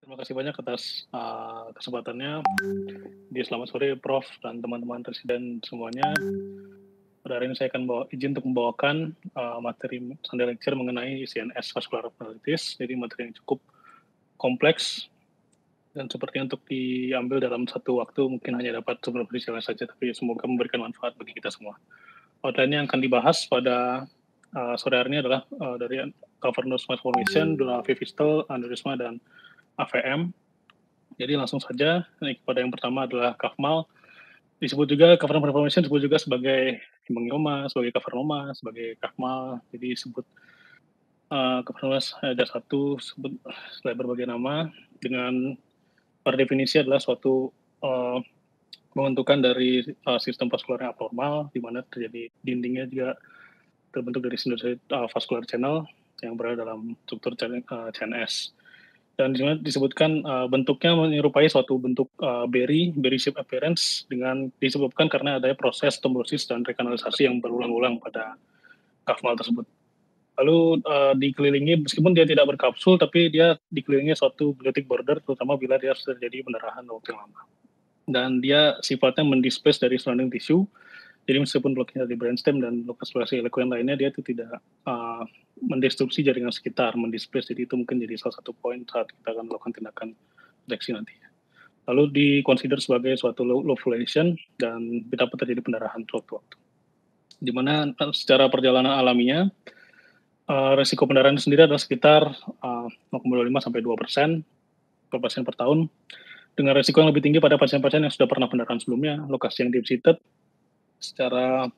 Terima kasih banyak atas, kesempatannya. Selamat sore Prof dan teman-teman residen semuanya. Pada hari ini saya akan izin untuk membawakan, materi Sunday lecture mengenai CNS vascular abnormalities. Jadi materi yang cukup kompleks dan sepertinya untuk diambil dalam satu waktu mungkin hanya dapat beberapa silang saja, tapi semoga memberikan manfaat bagi kita semua. Outline yang akan dibahas pada, sore hari ini adalah, dari cavernous malformation, dura vivistal, aneurisma, dan AVM. Jadi langsung saja, pada yang pertama adalah CAVMAL, disebut juga cavernous malformation, disebut juga sebagai hemangioma, sebagai cavernoma, sebagai CAVMAL. Jadi disebut cavernous ada satu, sebut berbagai nama, dengan per definisi adalah suatu pembentukan dari sistem vaskular yang abnormal, di mana terjadi dindingnya juga terbentuk dari sinusoid vascular channel yang berada dalam struktur CNS. Dan di sana disebutkan bentuknya menyerupai suatu bentuk berry shape appearance dengan disebabkan karena adanya proses trombosis dan rekanalisasi yang berulang-ulang pada CAVMAL tersebut. Lalu dikelilingi, meskipun dia tidak berkapsul, tapi dia dikelilingi suatu glytic border, terutama bila dia terjadi pendarahan waktu yang lama. Dan dia sifatnya mendisplace dari surrounding tissue, jadi meskipun bloknya di brainstem dan lokasi eloquent lainnya, dia itu tidak mendestruksi jaringan sekitar, mendisplace. Jadi itu mungkin jadi salah satu poin saat kita akan melakukan tindakan deteksi nantinya. Lalu di-consider sebagai suatu low localization dan dapat terjadi pendarahan sewaktu-waktu. Di mana secara perjalanan alaminya, resiko pendarahan itu sendiri adalah sekitar 0,25 sampai 2% per pasien per tahun, dengan resiko yang lebih tinggi pada pasien-pasien yang sudah pernah pendarahan sebelumnya, lokasi yang deep-seated, secara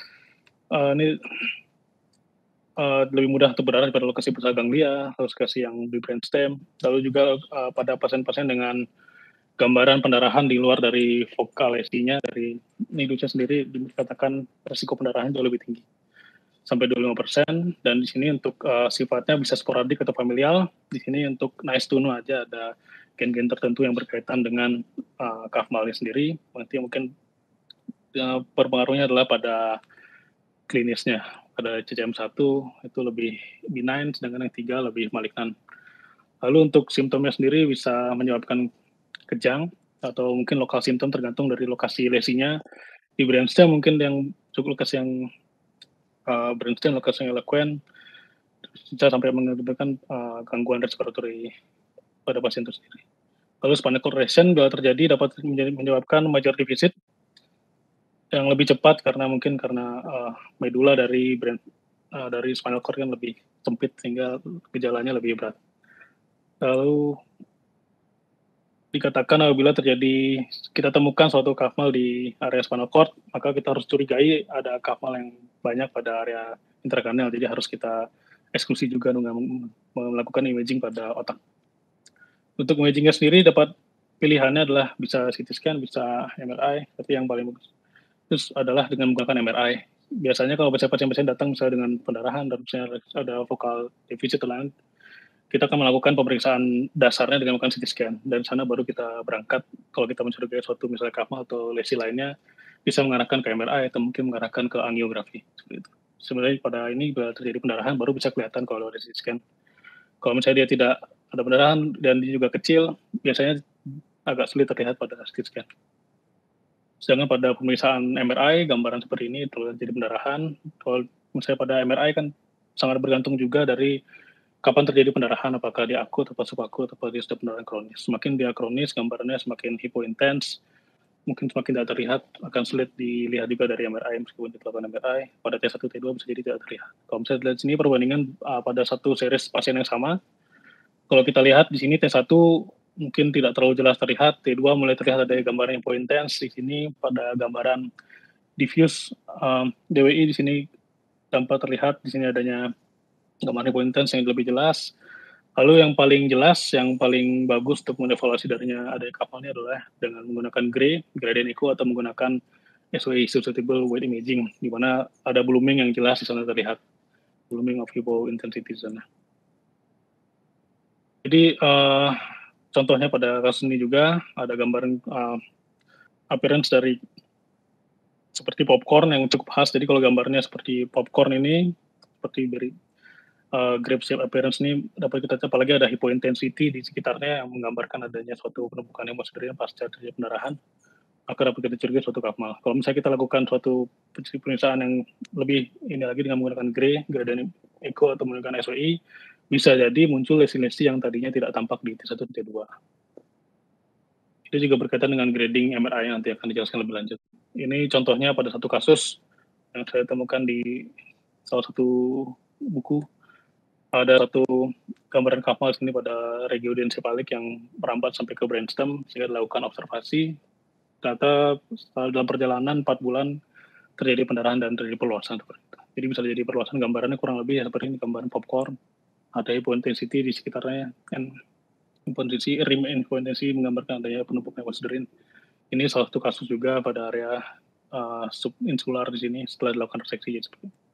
ini lebih mudah untuk berdarah pada lokasi pusat ganglia, lokasi yang di brainstem, lalu juga pada pasien-pasien dengan gambaran pendarahan di luar dari vokal lesinya, dari nidusnya sendiri dikatakan resiko pendarahan jauh lebih tinggi, sampai 25%. Dan di sini untuk sifatnya bisa sporadik atau familial. Di sini untuk nice to know aja ada gen-gen tertentu yang berkaitan dengan CAVMAL sendiri. Nanti mungkin berpengaruhnya adalah pada klinisnya. Pada CCM1 itu lebih benign, sedangkan yang 3 lebih malignan. Lalu untuk simptomnya sendiri bisa menyebabkan kejang atau mungkin lokal simptom tergantung dari lokasi lesinya. Di brainstem mungkin yang cukup lokasi yang brainstem, lokasi yang eloquent, bisa sampai menyebabkan gangguan respiratory pada pasien itu sendiri. Lalu spinal cord lesion bila terjadi dapat menyebabkan major deficit yang lebih cepat karena medula dari spinal cord yang lebih sempit sehingga gejalanya lebih berat. Lalu dikatakan apabila kita temukan suatu CAVMAL di area spinal cord, maka kita harus curigai ada CAVMAL yang banyak pada area intrakranial, jadi harus kita eksklusi juga dengan melakukan imaging pada otak. Untuk imagingnya sendiri dapat pilihannya adalah bisa CT scan, bisa MRI, tapi yang paling bagus terus adalah dengan menggunakan MRI. Biasanya kalau pasien-pasien datang misalnya dengan pendarahan dan misalnya ada vokal defisit atau lain, kita akan melakukan pemeriksaan dasarnya dengan melakukan CT scan, dan sana baru kita berangkat kalau kita mencurigai suatu misalnya CAVMAL atau lesi lainnya, bisa mengarahkan ke MRI atau mungkin mengarahkan ke angiografi, seperti itu. Sebenarnya pada ini bila terjadi pendarahan baru bisa kelihatan kalau ada CT scan. Kalau misalnya dia tidak ada pendarahan dan dia juga kecil, biasanya agak sulit terlihat pada CT scan. Sedangkan pada pemeriksaan MRI, gambaran seperti ini terjadi pendarahan. Kalau misalnya pada MRI kan sangat bergantung juga dari kapan terjadi pendarahan, apakah dia akut atau subakut atau dia sudah pendarahan kronis. Semakin dia kronis, gambarannya semakin hipointens, mungkin semakin tidak terlihat, akan sulit dilihat juga dari MRI meskipun dilakukan MRI. Pada T1, T2 bisa jadi tidak terlihat. Kalau misalnya lihat sini perbandingan pada satu series pasien yang sama, kalau kita lihat di sini T1 mungkin tidak terlalu jelas terlihat, T2 mulai terlihat ada gambaran hipointens. Di sini pada gambaran diffuse DWI di sini tanpa terlihat, di sini adanya gambar hipointens yang lebih jelas. Lalu yang paling jelas, yang paling bagus untuk mengevaluasi darinya ada CAVMAL-nya adalah dengan menggunakan gradient echo atau menggunakan SWI, susceptible weight imaging, di mana ada blooming yang jelas di sana terlihat, blooming of hypointensity di sana. Jadi contohnya pada kasus ini juga ada gambaran appearance dari seperti popcorn yang cukup khas. Jadi kalau gambarnya seperti popcorn ini, seperti graph shape appearance ini dapat kita capai, apalagi ada hypointensity di sekitarnya yang menggambarkan adanya suatu penumpukan hemosiderin pasca terjadi pendarahan, maka dapat kita curigai suatu kapmal. Kalau misalnya kita lakukan suatu pemeriksaan yang lebih ini lagi dengan menggunakan gradient echo atau menggunakan SOI, bisa jadi muncul lesi-lesi yang tadinya tidak tampak di T1 T2. Itu juga berkaitan dengan grading MRI yang nanti akan dijelaskan lebih lanjut. Ini contohnya pada satu kasus yang saya temukan di salah satu buku. Ada satu gambaran kapal di sini pada regiodencephalik yang merambat sampai ke brainstem sehingga dilakukan observasi. Ternyata dalam perjalanan 4 bulan terjadi pendarahan dan terjadi perluasan seperti itu. Jadi bisa jadi perluasan, gambarannya kurang lebih ya seperti ini, gambaran popcorn, ada hypointensity di sekitarnya, kan rim hypointensity menggambarkan adanya penumpukan hemosiderin. Ini salah satu kasus juga pada area subinsular di sini setelah dilakukan reseksi. Seperti itu.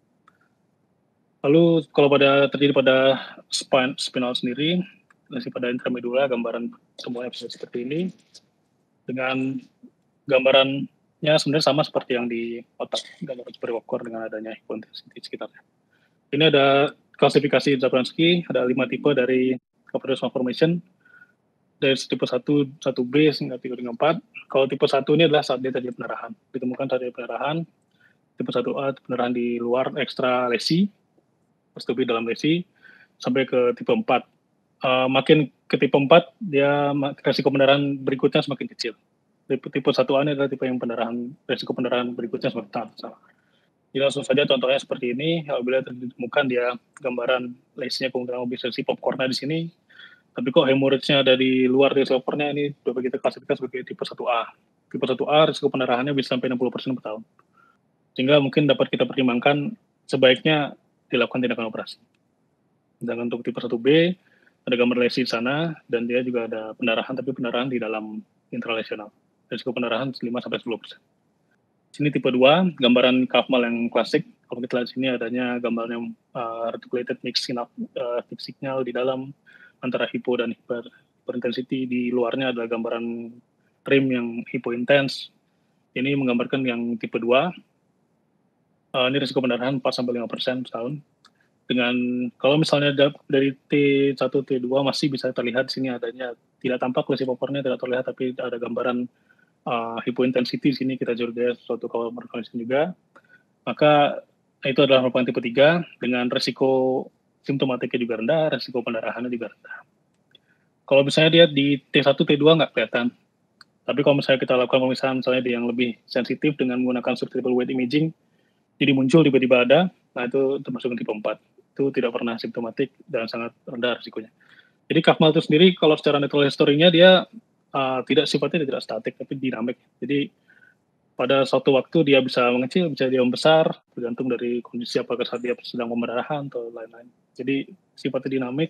Lalu kalau terjadi pada spinal sendiri, lesi pada intramedulla, gambaran semuanya bisa seperti ini. Dengan gambarannya sebenarnya sama seperti yang di otak, gambaran seperti popcorn dengan adanya hypointensity di sekitarnya. Ini ada klasifikasi Zabransky, ada 5 tipe dari Capricorn Malformation, dari tipe 1, 1B hingga 3 hingga 4. Kalau tipe 1 ini adalah saat dia terjadi pendarahan, ditemukan saat terjadi pendarahan. Tipe 1A pendarahan di luar ekstra lesi, studi dalam lesi, sampai ke tipe 4. Makin ke tipe 4, dia resiko pendarahan berikutnya semakin kecil. Tipe 1A ini adalah tipe yang resiko pendarahan berikutnya semakin besar. Jadi langsung saja contohnya seperti ini, apabila ditemukan dia gambaran lesinya kemungkinan obstruksi popcornnya di sini, tapi kok hemorrhage-nya ada di luar dari popcornnya, ini dapat kita klasifikasi sebagai tipe 1A. Tipe 1A risiko pendarahannya bisa sampai 60% per tahun. Sehingga mungkin dapat kita pertimbangkan sebaiknya dilakukan tindakan operasi. Dan untuk tipe 1B, ada gambar lesi di sana, dan dia juga ada pendarahan, tapi pendarahan di dalam intralesional. Risiko pendarahan 5-10%. Sini tipe 2, gambaran kapmal yang klasik. Kalau kita lihat sini adanya gambarnya reticulated mixed signal di dalam antara hypo dan hyperintensity. Di luarnya adalah gambaran rim yang hypointens. Ini menggambarkan yang tipe 2. Ini risiko pendarahan 4-5% setahun. Dengan kalau misalnya dari T1 T2 masih bisa terlihat di sini adanya tidak tampak lesi popcornnya tidak terlihat, tapi ada gambaran hypointensity di sini kita curigai suatu malformation juga. Maka itu adalah merupakan tipe 3 dengan resiko simptomatiknya juga rendah, resiko pendarahannya juga rendah. Kalau misalnya dia di T1 T2 nggak kelihatan. Tapi kalau misalnya kita lakukan pemeriksaan misalnya di yang lebih sensitif dengan menggunakan surgical weight imaging, jadi muncul tiba-tiba ada, nah itu termasuk tipe 4. Itu tidak pernah simptomatik dan sangat rendah risikonya. Jadi kapmal itu sendiri kalau secara natural history-nya dia sifatnya tidak statik tapi dinamik. Jadi pada suatu waktu dia bisa mengecil, bisa dia membesar, tergantung dari kondisi apakah saat dia sedang pemerdarahan atau lain-lain. Jadi sifatnya dinamik.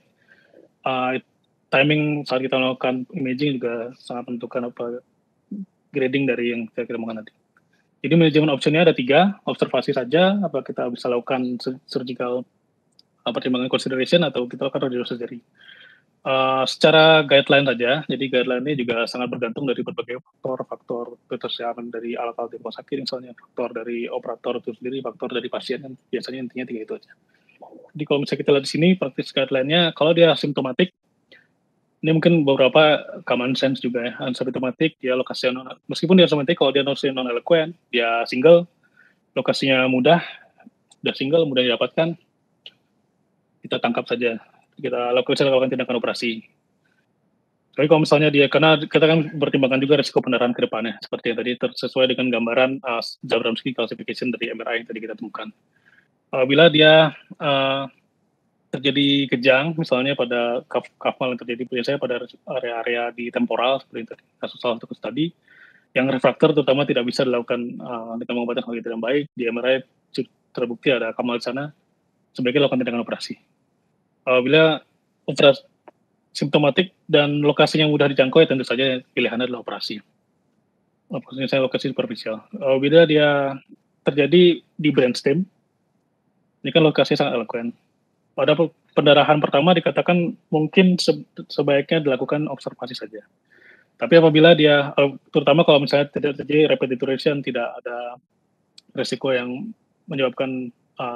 Timing saat kita melakukan imaging juga sangat menentukan apa grading dari yang kita kira nanti. Jadi manajemen optionnya ada 3, observasi saja, apa kita bisa lakukan surgical pertimbangan consideration atau kita lakukan radio surgery. Secara guideline saja, jadi guideline ini juga sangat bergantung dari berbagai faktor ketersediaan dari alat-alat di rumah sakit, misalnya faktor dari operator itu sendiri, faktor dari pasien, kan biasanya intinya 3 itu aja. Jadi kalau misalnya kita lihat di sini, praktis guideline-nya, kalau dia simptomatik, ini mungkin beberapa common sense juga ya, asymptomatic, dia lokasinya meskipun dia asymptomatic, kalau dia non-eloquent, dia single, lokasinya mudah single, mudah didapatkan, kita tangkap saja, kita lakukan tindakan operasi. Tapi kalau misalnya dia, karena kita kan pertimbangkan juga risiko pendarahan ke depannya, seperti yang tadi sesuai dengan gambaran Zabransky classification dari MRI yang tadi kita temukan. Bila dia terjadi kejang, misalnya pada kapmal yang terjadi biasanya pada area-area di temporal, seperti tadi, kasus salah satu tadi, yang refraktor terutama tidak bisa dilakukan dengan pengobatan yang tidak baik, di MRI terbukti ada kapmal di sana, sebaiknya lakukan tindakan operasi. Bila simptomatik dan lokasinya mudah dijangkau, ya tentu saja pilihannya adalah operasi. Maksudnya saya lokasi superficial. Bila dia terjadi di brainstem, ini kan lokasinya sangat eloquent. Pada pendarahan pertama dikatakan mungkin sebaiknya dilakukan observasi saja. Tapi apabila dia, terutama kalau misalnya tidak terjadi rapid deterioration, tidak ada resiko yang menyebabkan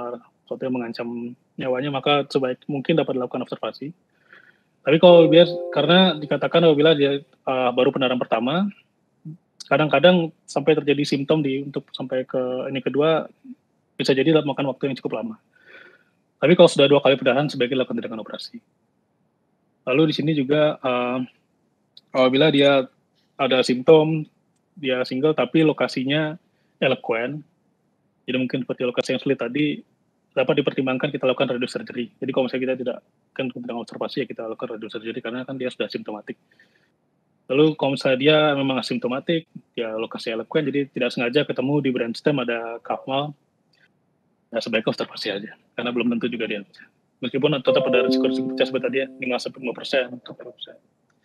sesuatu yang mengancam nyawanya, maka sebaik mungkin dapat dilakukan observasi. Tapi kalau karena dikatakan apabila dia baru pendarahan pertama, kadang-kadang sampai terjadi simptom untuk sampai ke ini kedua, bisa jadi makan waktu yang cukup lama. Tapi kalau sudah 2 kali pendarahan, sebaiknya dilakukan tindakan operasi. Lalu di sini juga apabila dia ada simptom, dia single tapi lokasinya eloquent, jadi mungkin seperti lokasi yang sulit tadi, dapat dipertimbangkan kita lakukan radio surgery. Jadi kalau misalnya kita tidak kan tentang observasi, ya kita lakukan radio surgery karena kan dia sudah simptomatik. Lalu kalau misalnya dia memang asimptomatik, ya lokasi eloquent, jadi tidak sengaja ketemu di brainstem ada kapmal, ya sebaiknya observasi aja, karena belum tentu juga dia. Meskipun tetap ada risiko pecah seperti tadi ya, 5-5%, 10%.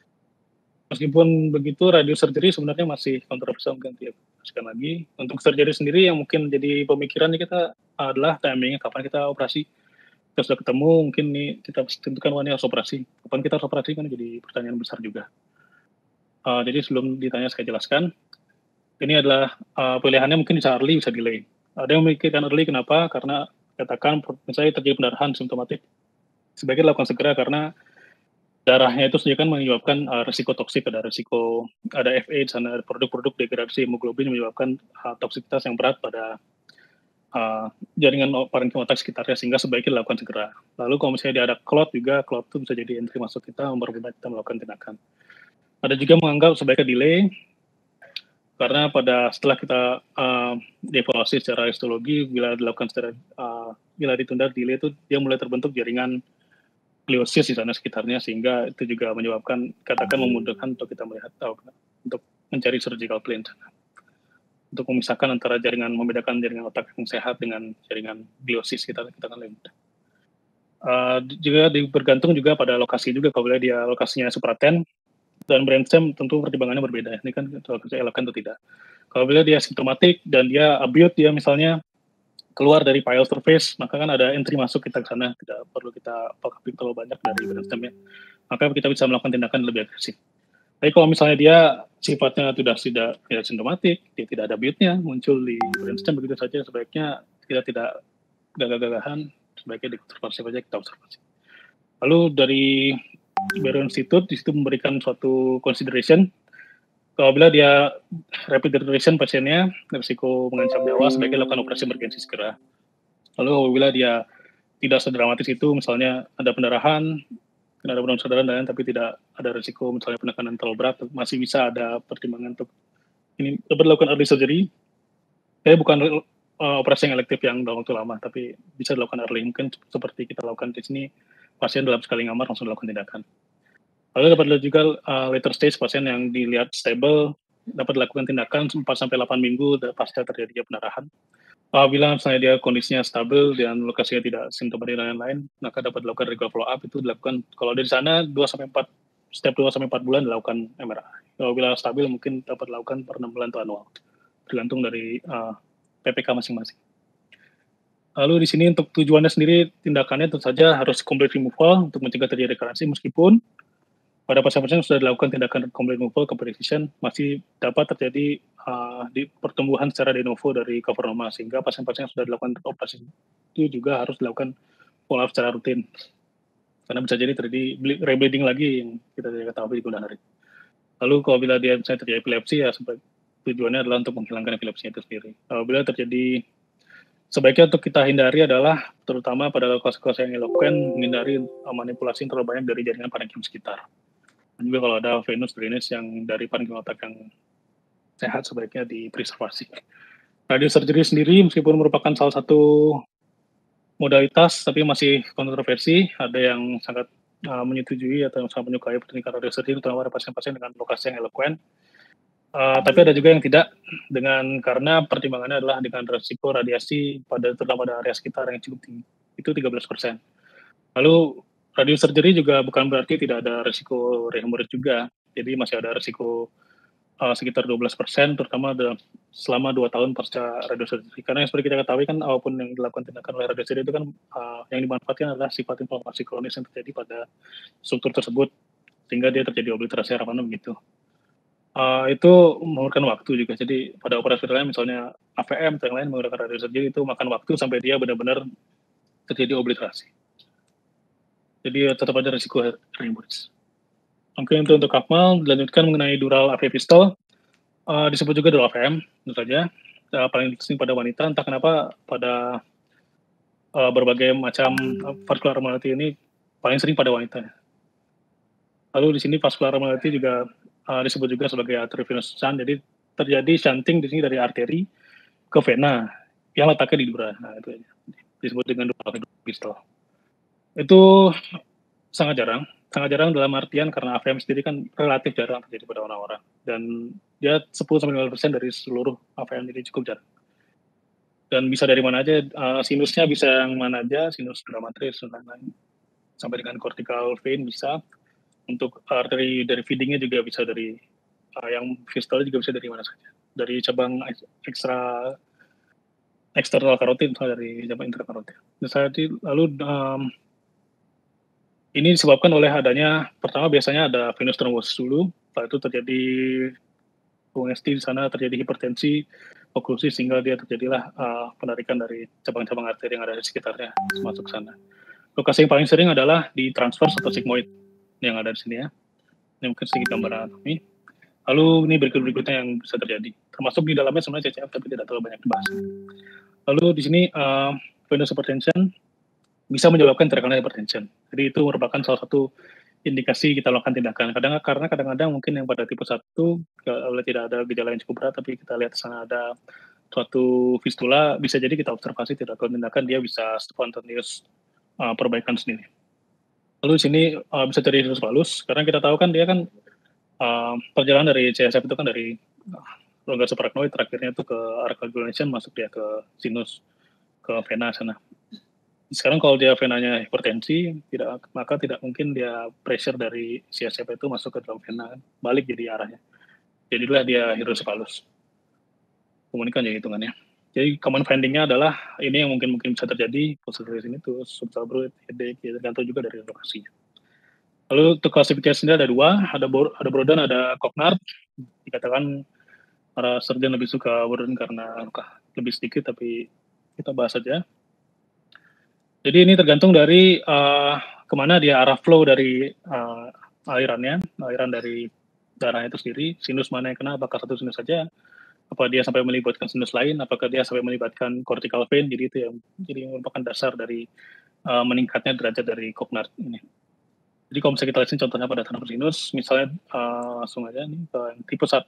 Meskipun begitu, radio surgery sebenarnya masih kontroversial, mungkin dijelaskan lagi. Untuk surgery sendiri yang mungkin jadi pemikiran kita adalah timingnya kapan kita operasi. Kita sudah ketemu, mungkin nih kita tentukan wanita harus operasi. Kapan kita harus operasi kan jadi pertanyaan besar juga. Jadi sebelum ditanya saya jelaskan, ini adalah pilihannya mungkin bisa early, bisa delay. Ada yang memikirkan early, kenapa? Karena katakan misalnya terjadi pendarahan simptomatik, sebaiknya dilakukan segera karena darahnya itu sendiri kan menyebabkan risiko toksik, ada FH, ada produk-produk degradasi hemoglobin yang menyebabkan toksikitas yang berat pada jaringan parenkim otak sekitarnya, sehingga sebaiknya dilakukan segera. Lalu kalau misalnya dia ada clot juga, clot itu bisa jadi entry masuk kita, mempermudah kita melakukan tindakan. Ada juga menganggap sebaiknya delay, karena setelah kita dievaluasi secara histologi, bila ditunda delay itu dia mulai terbentuk jaringan gliosis di sana sekitarnya, sehingga itu juga menyebabkan memudahkan untuk kita melihat untuk mencari surgical plan untuk memisahkan antara membedakan jaringan otak yang sehat dengan jaringan gliosis kita kan lebih mudah. Juga bergantung juga pada lokasi juga, kalau dia lokasinya supraten dan brainstem tentu pertimbangannya berbeda. Ini kan lokasi eloquent atau tidak. Kalau dia simptomatik dan dia abute, dia misalnya keluar dari pile surface, maka kan ada entry masuk kita ke sana, tidak perlu kita pakai terlalu banyak dari brainstemnya, maka kita bisa melakukan tindakan lebih agresif. Tapi kalau misalnya dia sifatnya tidak simptomatik, dia tidak ada abute-nya, muncul di brainstem begitu saja, sebaiknya kita tidak gagah-gagahan, sebaiknya diobservasi saja, kita observasi. Lalu dari Barrow Institute, di situ memberikan suatu consideration, apabila dia rapid deterioration pasiennya, risiko mengancam nyawa, sebaiknya lakukan operasi emergensi segera. Lalu apabila dia tidak sedramatis itu, misalnya ada pendarahan, ada penurunan kesadaran dan tapi tidak ada risiko misalnya penekanan terlalu berat, masih bisa ada pertimbangan untuk ini dapat dilakukan early surgery. Saya bukan operasi yang elektif yang dalam waktu lama, tapi bisa dilakukan early, mungkin seperti kita lakukan di sini, pasien dalam sekali ngamar langsung dilakukan tindakan. Lalu dapat dilihat juga later stage pasien yang dilihat stable, dapat dilakukan tindakan 4-8 minggu pasca terjadinya pendarahan. Apabila misalnya dia kondisinya stabil dan lokasinya tidak simptomatik dan lain-lain, maka dapat dilakukan regular follow up, itu dilakukan kalau dari sana 2-4 bulan dilakukan MRI. Apabila stabil mungkin dapat dilakukan per 6 bulan atau anual, tergantung dari PPK masing-masing. Lalu di sini untuk tujuannya sendiri, tindakannya tentu saja harus complete removal untuk mencegah terjadi recurrence, meskipun pada pasien-pasien yang sudah dilakukan tindakan complete removal ke precision, masih dapat terjadi di pertumbuhan secara de novo dari cavernoma, sehingga pasien-pasien yang sudah dilakukan operasi itu juga harus dilakukan follow up secara rutin. Karena bisa jadi terjadi rebleeding lagi yang kita tidak ketahui di kemudian hari. Lalu kalau bila dia misalnya terjadi epilepsi, ya tujuannya adalah untuk menghilangkan epilepsinya itu sendiri. Bila terjadi, sebaiknya untuk kita hindari adalah terutama pada kasus-kasus yang eloquent, menghindari manipulasi yang terlalu banyak dari jaringan parenkim sekitar. Dan juga kalau ada venous drainage yang dari parenkim otak yang sehat, sebaiknya dipreservasi. Radio surgery sendiri meskipun merupakan salah satu modalitas, tapi masih kontroversi. Ada yang sangat menyetujui atau sangat menyukai teknik radio surgery, terutama pada pasien-pasien dengan lokasi yang eloquent. Tapi ada juga yang tidak, karena pertimbangannya adalah dengan risiko radiasi terutama pada area sekitar yang cukup tinggi, itu 13%. Lalu radio surgery juga bukan berarti tidak ada risiko rehemorrhage juga, jadi masih ada risiko sekitar 12%, terutama selama 2 tahun pasca radio surgery. Karena yang seperti kita ketahui kan, apapun yang dilakukan tindakan oleh radio surgery itu kan yang dimanfaatkan adalah sifat inflamasi kronis yang terjadi pada struktur tersebut, sehingga dia terjadi obliterasi harapannya begitu. Itu memerlukan waktu juga. Jadi pada operasi lain misalnya AVM atau yang lain menggunakan radio surgery itu makan waktu sampai dia benar-benar terjadi obliterasi. Jadi tetap ada risiko hemorrhage. Oke, untuk Akmal dilanjutkan mengenai dural AV pistol, disebut juga dural AVM, tentu saja, paling sering pada wanita, entah kenapa pada berbagai macam vascular abnormality ini paling sering pada wanita. Lalu di sini vascular abnormality juga disebut juga sebagai arteriovenous shunt, jadi terjadi shunting di sini dari arteri ke vena yang letaknya di dura. Nah, itu disebut dengan dural AV pistol. Itu sangat jarang dalam artian karena AVM sendiri kan relatif jarang terjadi pada orang-orang, dan dia 10-15% dari seluruh AVM, jadi cukup jarang. Dan bisa dari mana aja, sinusnya bisa yang mana aja, sinus gramatris dan lain-lain, sampai dengan cortical vein bisa. Untuk arteri dari feedingnya juga bisa dari yang fistula juga bisa dari mana saja, dari cabang eksternal karotid atau dari cabang intrakarotid. Lalu ini disebabkan oleh adanya, pertama biasanya ada venous thrombosis dulu, setelah itu terjadi kongesti di sana, terjadi hipertensi, oklusi, sehingga dia terjadilah penarikan dari cabang-cabang arteri yang ada di sekitarnya masuk ke sana. Lokasi yang paling sering adalah di transverse atau sigmoid yang ada di sini ya. Ini mungkin sedikit gambaran anatomi. Lalu ini berikut-berikutnya yang bisa terjadi. Termasuk di dalamnya sebenarnya CCF, tapi tidak terlalu banyak dibahas. Lalu di sini venous hypertension bisa menyebabkan terkena hypertension. Jadi itu merupakan salah satu indikasi kita lakukan tindakan. Karena kadang-kadang mungkin yang pada tipe 1 kalau tidak ada gejala yang cukup berat, tapi kita lihat sana ada suatu fistula, bisa jadi kita observasi tidak lakukan tindakan, dia bisa spontaneous perbaikan sendiri. Lalu di sini bisa terjadi sinus valus, karena kita tahu kan dia kan perjalanan dari CSF itu kan dari rongga suprachnoid, terakhirnya itu ke arc coagulation, masuk dia ke sinus, ke vena sana. Sekarang kalau dia venanya hipertensi, maka tidak mungkin dia pressure dari CSF itu masuk ke dalam vena, balik jadi arahnya. Jadilah dia hidrocephalus. Komunikan ya hitungannya. Jadi common finding-nya adalah ini yang mungkin bisa terjadi, posterior sini tuh subsalbroid, headache, ya, tergantung juga dari lokasinya. Lalu untuk klasifikasinya ada dua, ada Broden, ada Cognard. Dikatakan para surgeon lebih suka Broden karena lebih sedikit, tapi kita bahas saja. Jadi ini tergantung dari kemana dia arah flow dari aliran dari darahnya itu sendiri, sinus mana yang kena, apakah satu sinus saja, apa dia sampai melibatkan sinus lain, apakah dia sampai melibatkan cortical vein, jadi itu yang jadi merupakan dasar dari meningkatnya derajat dari Cognard ini. Jadi kalau misalnya kita lihat contohnya pada transversus sinus, misalnya langsung aja nih ke tipe 1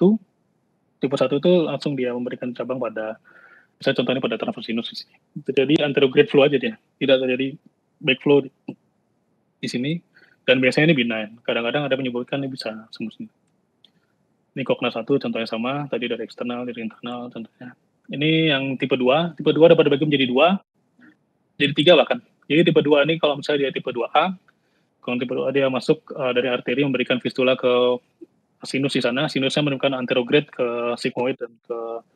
itu langsung dia memberikan cabang pada, misalnya contohnya pada transversus sinus di sini. Terjadi anterograde flow aja dia, tidak terjadi backflow di sini, dan biasanya ini benign. Kadang-kadang ada menyebutkan ini bisa sembuh. Ini Cognard 1 contohnya sama, tadi dari eksternal, dari internal contohnya. Ini yang tipe 2 dapat dibagi menjadi 2, jadi 3 bahkan. Jadi tipe 2 ini kalau misalnya dia tipe 2A, kalau tipe 2 dia masuk dari arteri memberikan fistula ke sinus di sana, sinusnya menemukan anterograde ke sigmoid dan ke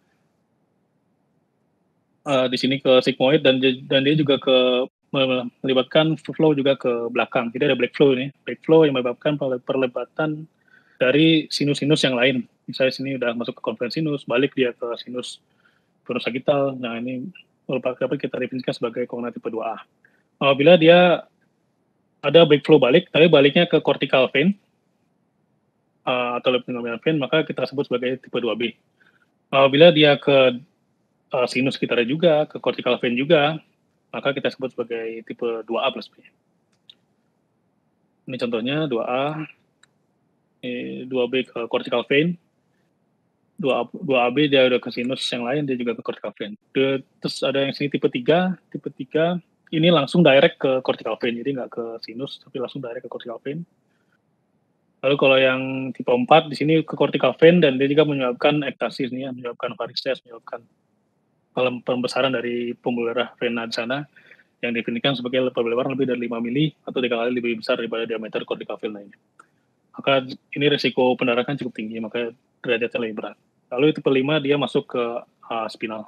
di sini ke sigmoid, dan dia juga melibatkan flow juga ke belakang. Jadi ada black flow ini, black flow yang menyebabkan perlebatan dari sinus-sinus yang lain. Misalnya sini udah masuk ke konfluens sinus, balik dia ke sinus venous sagittal. Nah ini merupakan kita definisikan sebagai Cognard tipe 2A. Apabila dia ada backflow balik, tapi baliknya ke cortical vein atau leptonominal vein, maka kita sebut sebagai tipe 2B. Apabila dia ke sinus sekitarnya juga, ke cortical vein juga, maka kita sebut sebagai tipe 2A plus B. Ini contohnya 2A, 2B ke cortical vein, 2AB dia udah ke sinus yang lain, dia juga ke cortical vein. Terus ada yang sini tipe 3 ini langsung direct ke cortical vein, jadi nggak ke sinus, tapi langsung direct ke cortical vein. Lalu kalau yang tipe 4 di sini ke cortical vein, dan dia juga menyebabkan ektasis, menyebabkan varices, menyebabkan pembesaran dari pembuluh darah vena di sana, yang definisikan sebagai pembuluh lebih dari 5 mili atau 3 kali lebih besar daripada diameter cortical vein lainnya. Maka ini risiko pendarahan cukup tinggi, maka derajatnya lebih berat. Lalu tipe 5 dia masuk ke spinal.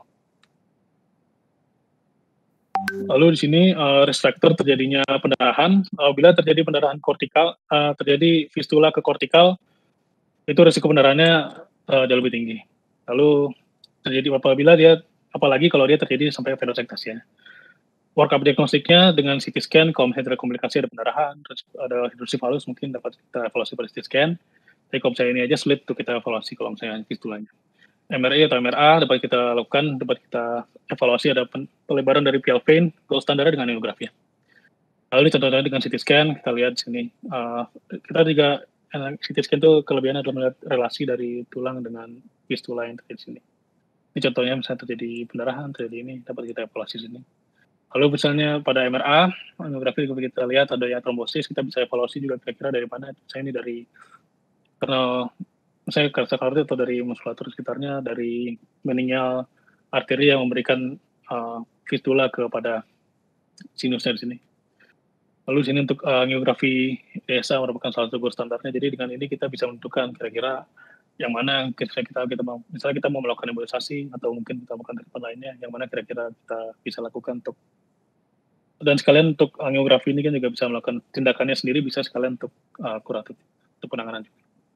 Lalu di sini risk factor terjadinya pendarahan, bila terjadi pendarahan kortikal, terjadi fistula ke kortikal, itu risiko pendarahannya jauh lebih tinggi. Lalu terjadi apabila dia, apalagi kalau dia terjadi sampai venosektasia. workup diagnostiknya dengan CT scan, kalau misalnya ada komplikasi, ada pendarahan, terus ada hidrosipalus mungkin dapat kita evaluasi pada CT scan. Tapi kalau misalnya ini aja sulit untuk kita evaluasi kalau misalnya fistulanya. MRI atau MRA dapat kita lakukan, dapat kita evaluasi ada pelebaran dari PL vein, gold standarnya dengan angiografi. Lalu contohnya dengan CT scan, kita lihat di sini. Kita juga CT scan itu kelebihannya adalah melihat relasi dari tulang dengan fistula yang terjadi di sini. Ini contohnya misalnya terjadi pendarahan, terjadi ini, dapat kita evaluasi di sini. Lalu misalnya pada MRA, angiografi juga kita lihat adanya trombosis, kita bisa evaluasi juga kira-kira dari mana, misalnya ini dari kernel, misalnya kardiak atau dari muskulatur sekitarnya, dari meningal arteri yang memberikan fistula kepada sinusnya di sini. Lalu sini untuk angiografi DSA merupakan salah satu gold standarnya. Jadi dengan ini kita bisa menentukan kira-kira yang mana misalnya kita mau melakukan embolisasi atau mungkin kita melakukan treatment lainnya, yang mana kira-kira kita bisa lakukan untuk, dan sekalian untuk angiografi ini kan juga bisa melakukan tindakannya sendiri, bisa sekalian untuk kuratif, untuk penanganan.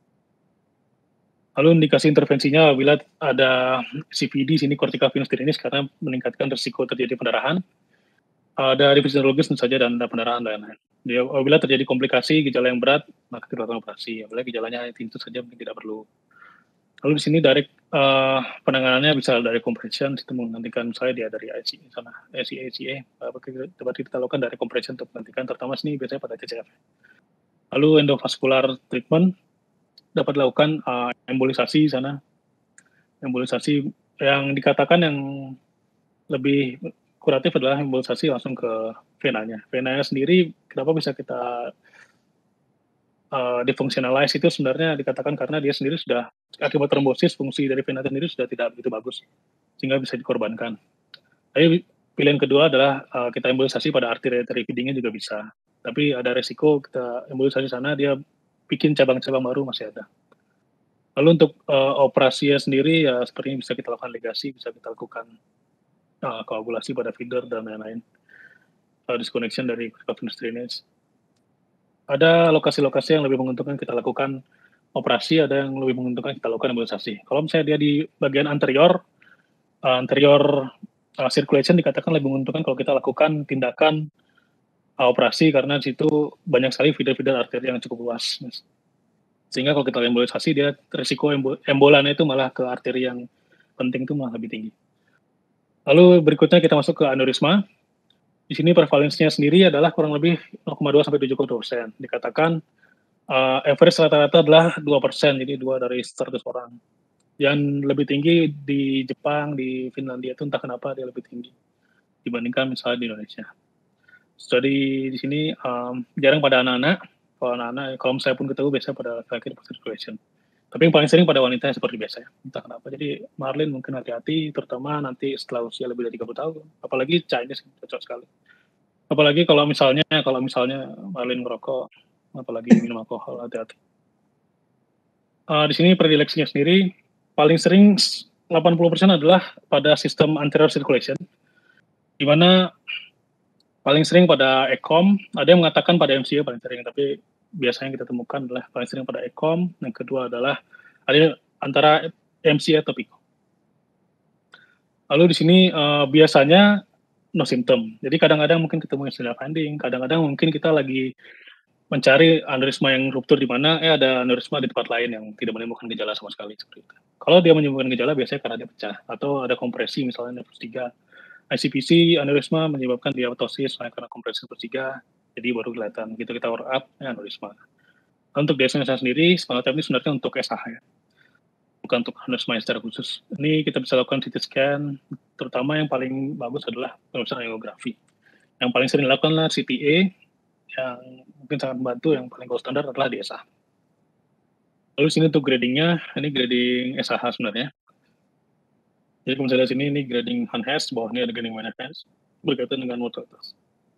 Lalu indikasi intervensinya apabila ada CVD sini cortical venous tendinitis karena meningkatkan risiko terjadi pendarahan. Ada fisiologis tentu saja dan ada pendarahan dan lain-lain. Jadi apabila terjadi komplikasi gejala yang berat, maka kita lakukan operasi. Apabila gejalanya tentu saja mungkin tidak perlu. Lalu di sini penanganannya bisa dari compression, itu menggantikan misalnya dia dari ICA sana, ACA, dapat kita lakukan dari compression untuk menggantikan, terutama sini biasanya pada CCF. Lalu endovascular treatment dapat dilakukan embolisasi sana, embolisasi yang dikatakan yang lebih kuratif adalah embolisasi langsung ke venanya. Venanya sendiri kenapa bisa kita defungsionalize itu sebenarnya dikatakan karena dia sendiri sudah akibat trombosis, fungsi dari vena sendiri sudah tidak begitu bagus sehingga bisa dikorbankan. Tapi pilihan kedua adalah kita embolisasi pada arteri feedingnya juga bisa. Tapi ada resiko kita embolisasi sana dia bikin cabang-cabang baru masih ada. Lalu untuk operasinya sendiri ya sepertinya bisa kita lakukan ligasi, bisa kita lakukan koagulasi pada feeder dan lain-lain, disconnection dari cortical venous drainage. Ada lokasi-lokasi yang lebih menguntungkan kita lakukan operasi, ada yang lebih menguntungkan kita lakukan embolisasi. Kalau misalnya dia di bagian anterior circulation dikatakan lebih menguntungkan kalau kita lakukan tindakan operasi karena di situ banyak sekali feeder-feeder arteri yang cukup luas. Sehingga kalau kita embolisasi dia risiko embolannya itu malah ke arteri yang penting itu malah lebih tinggi. Lalu berikutnya kita masuk ke aneurisma. Di sini prevalensinya sendiri adalah kurang lebih 0,2 sampai 7,2%. Dikatakan average rata-rata adalah 2%, jadi 2 dari 100 orang. Yang lebih tinggi di Jepang, di Finlandia itu entah kenapa dia lebih tinggi dibandingkan misalnya di Indonesia. Studi di sini jarang pada anak-anak. Kalau misalnya pun ketemu biasanya pada laki-laki circulation. Tapi yang paling sering pada wanita seperti biasa ya, entah kenapa. Jadi Marlin mungkin hati-hati, terutama nanti setelah usia lebih dari 30 tahun. Apalagi Chinese cocok sekali. Apalagi kalau misalnya Marlin ngerokok, apalagi minum alkohol, hati-hati. Di sini predileksinya sendiri paling sering 80% adalah pada sistem anterior circulation, di mana paling sering pada ECOM, ada yang mengatakan pada MCA paling sering, tapi biasanya kita temukan adalah paling sering pada ECOM, yang kedua adalah ada antara MCA atau PICO. Lalu di sini biasanya no symptom. Jadi kadang-kadang mungkin ketemu istilah finding, kadang-kadang mungkin kita lagi mencari aneurisma yang ruptur di mana, ada aneurisma di tempat lain yang tidak menimbulkan gejala sama sekali seperti itu. Kalau dia menimbulkan gejala biasanya karena dia pecah atau ada kompresi misalnya nervus 3. ICPC aneurisma menyebabkan diaptosis karena kompresi nervus 3, jadi baru kelihatan. Gitu kita work up aneurisma. Untuk diagnosa sendiri, spinal tap ini sebenarnya untuk SAH ya, bukan untuk aneurisma secara khusus. Ini kita bisa lakukan CT scan, terutama yang paling bagus adalah pemeriksaan angiografi. Yang paling sering dilakukan adalah CTA, yang mungkin sangat membantu, yang paling gold standar adalah DSA. Lalu sini untuk gradingnya, ini grading SAH sebenarnya. Jadi kalau misalnya sini ini grading Hanhess, bawahnya ada grading Hanhess, berkaitan dengan mortalitas.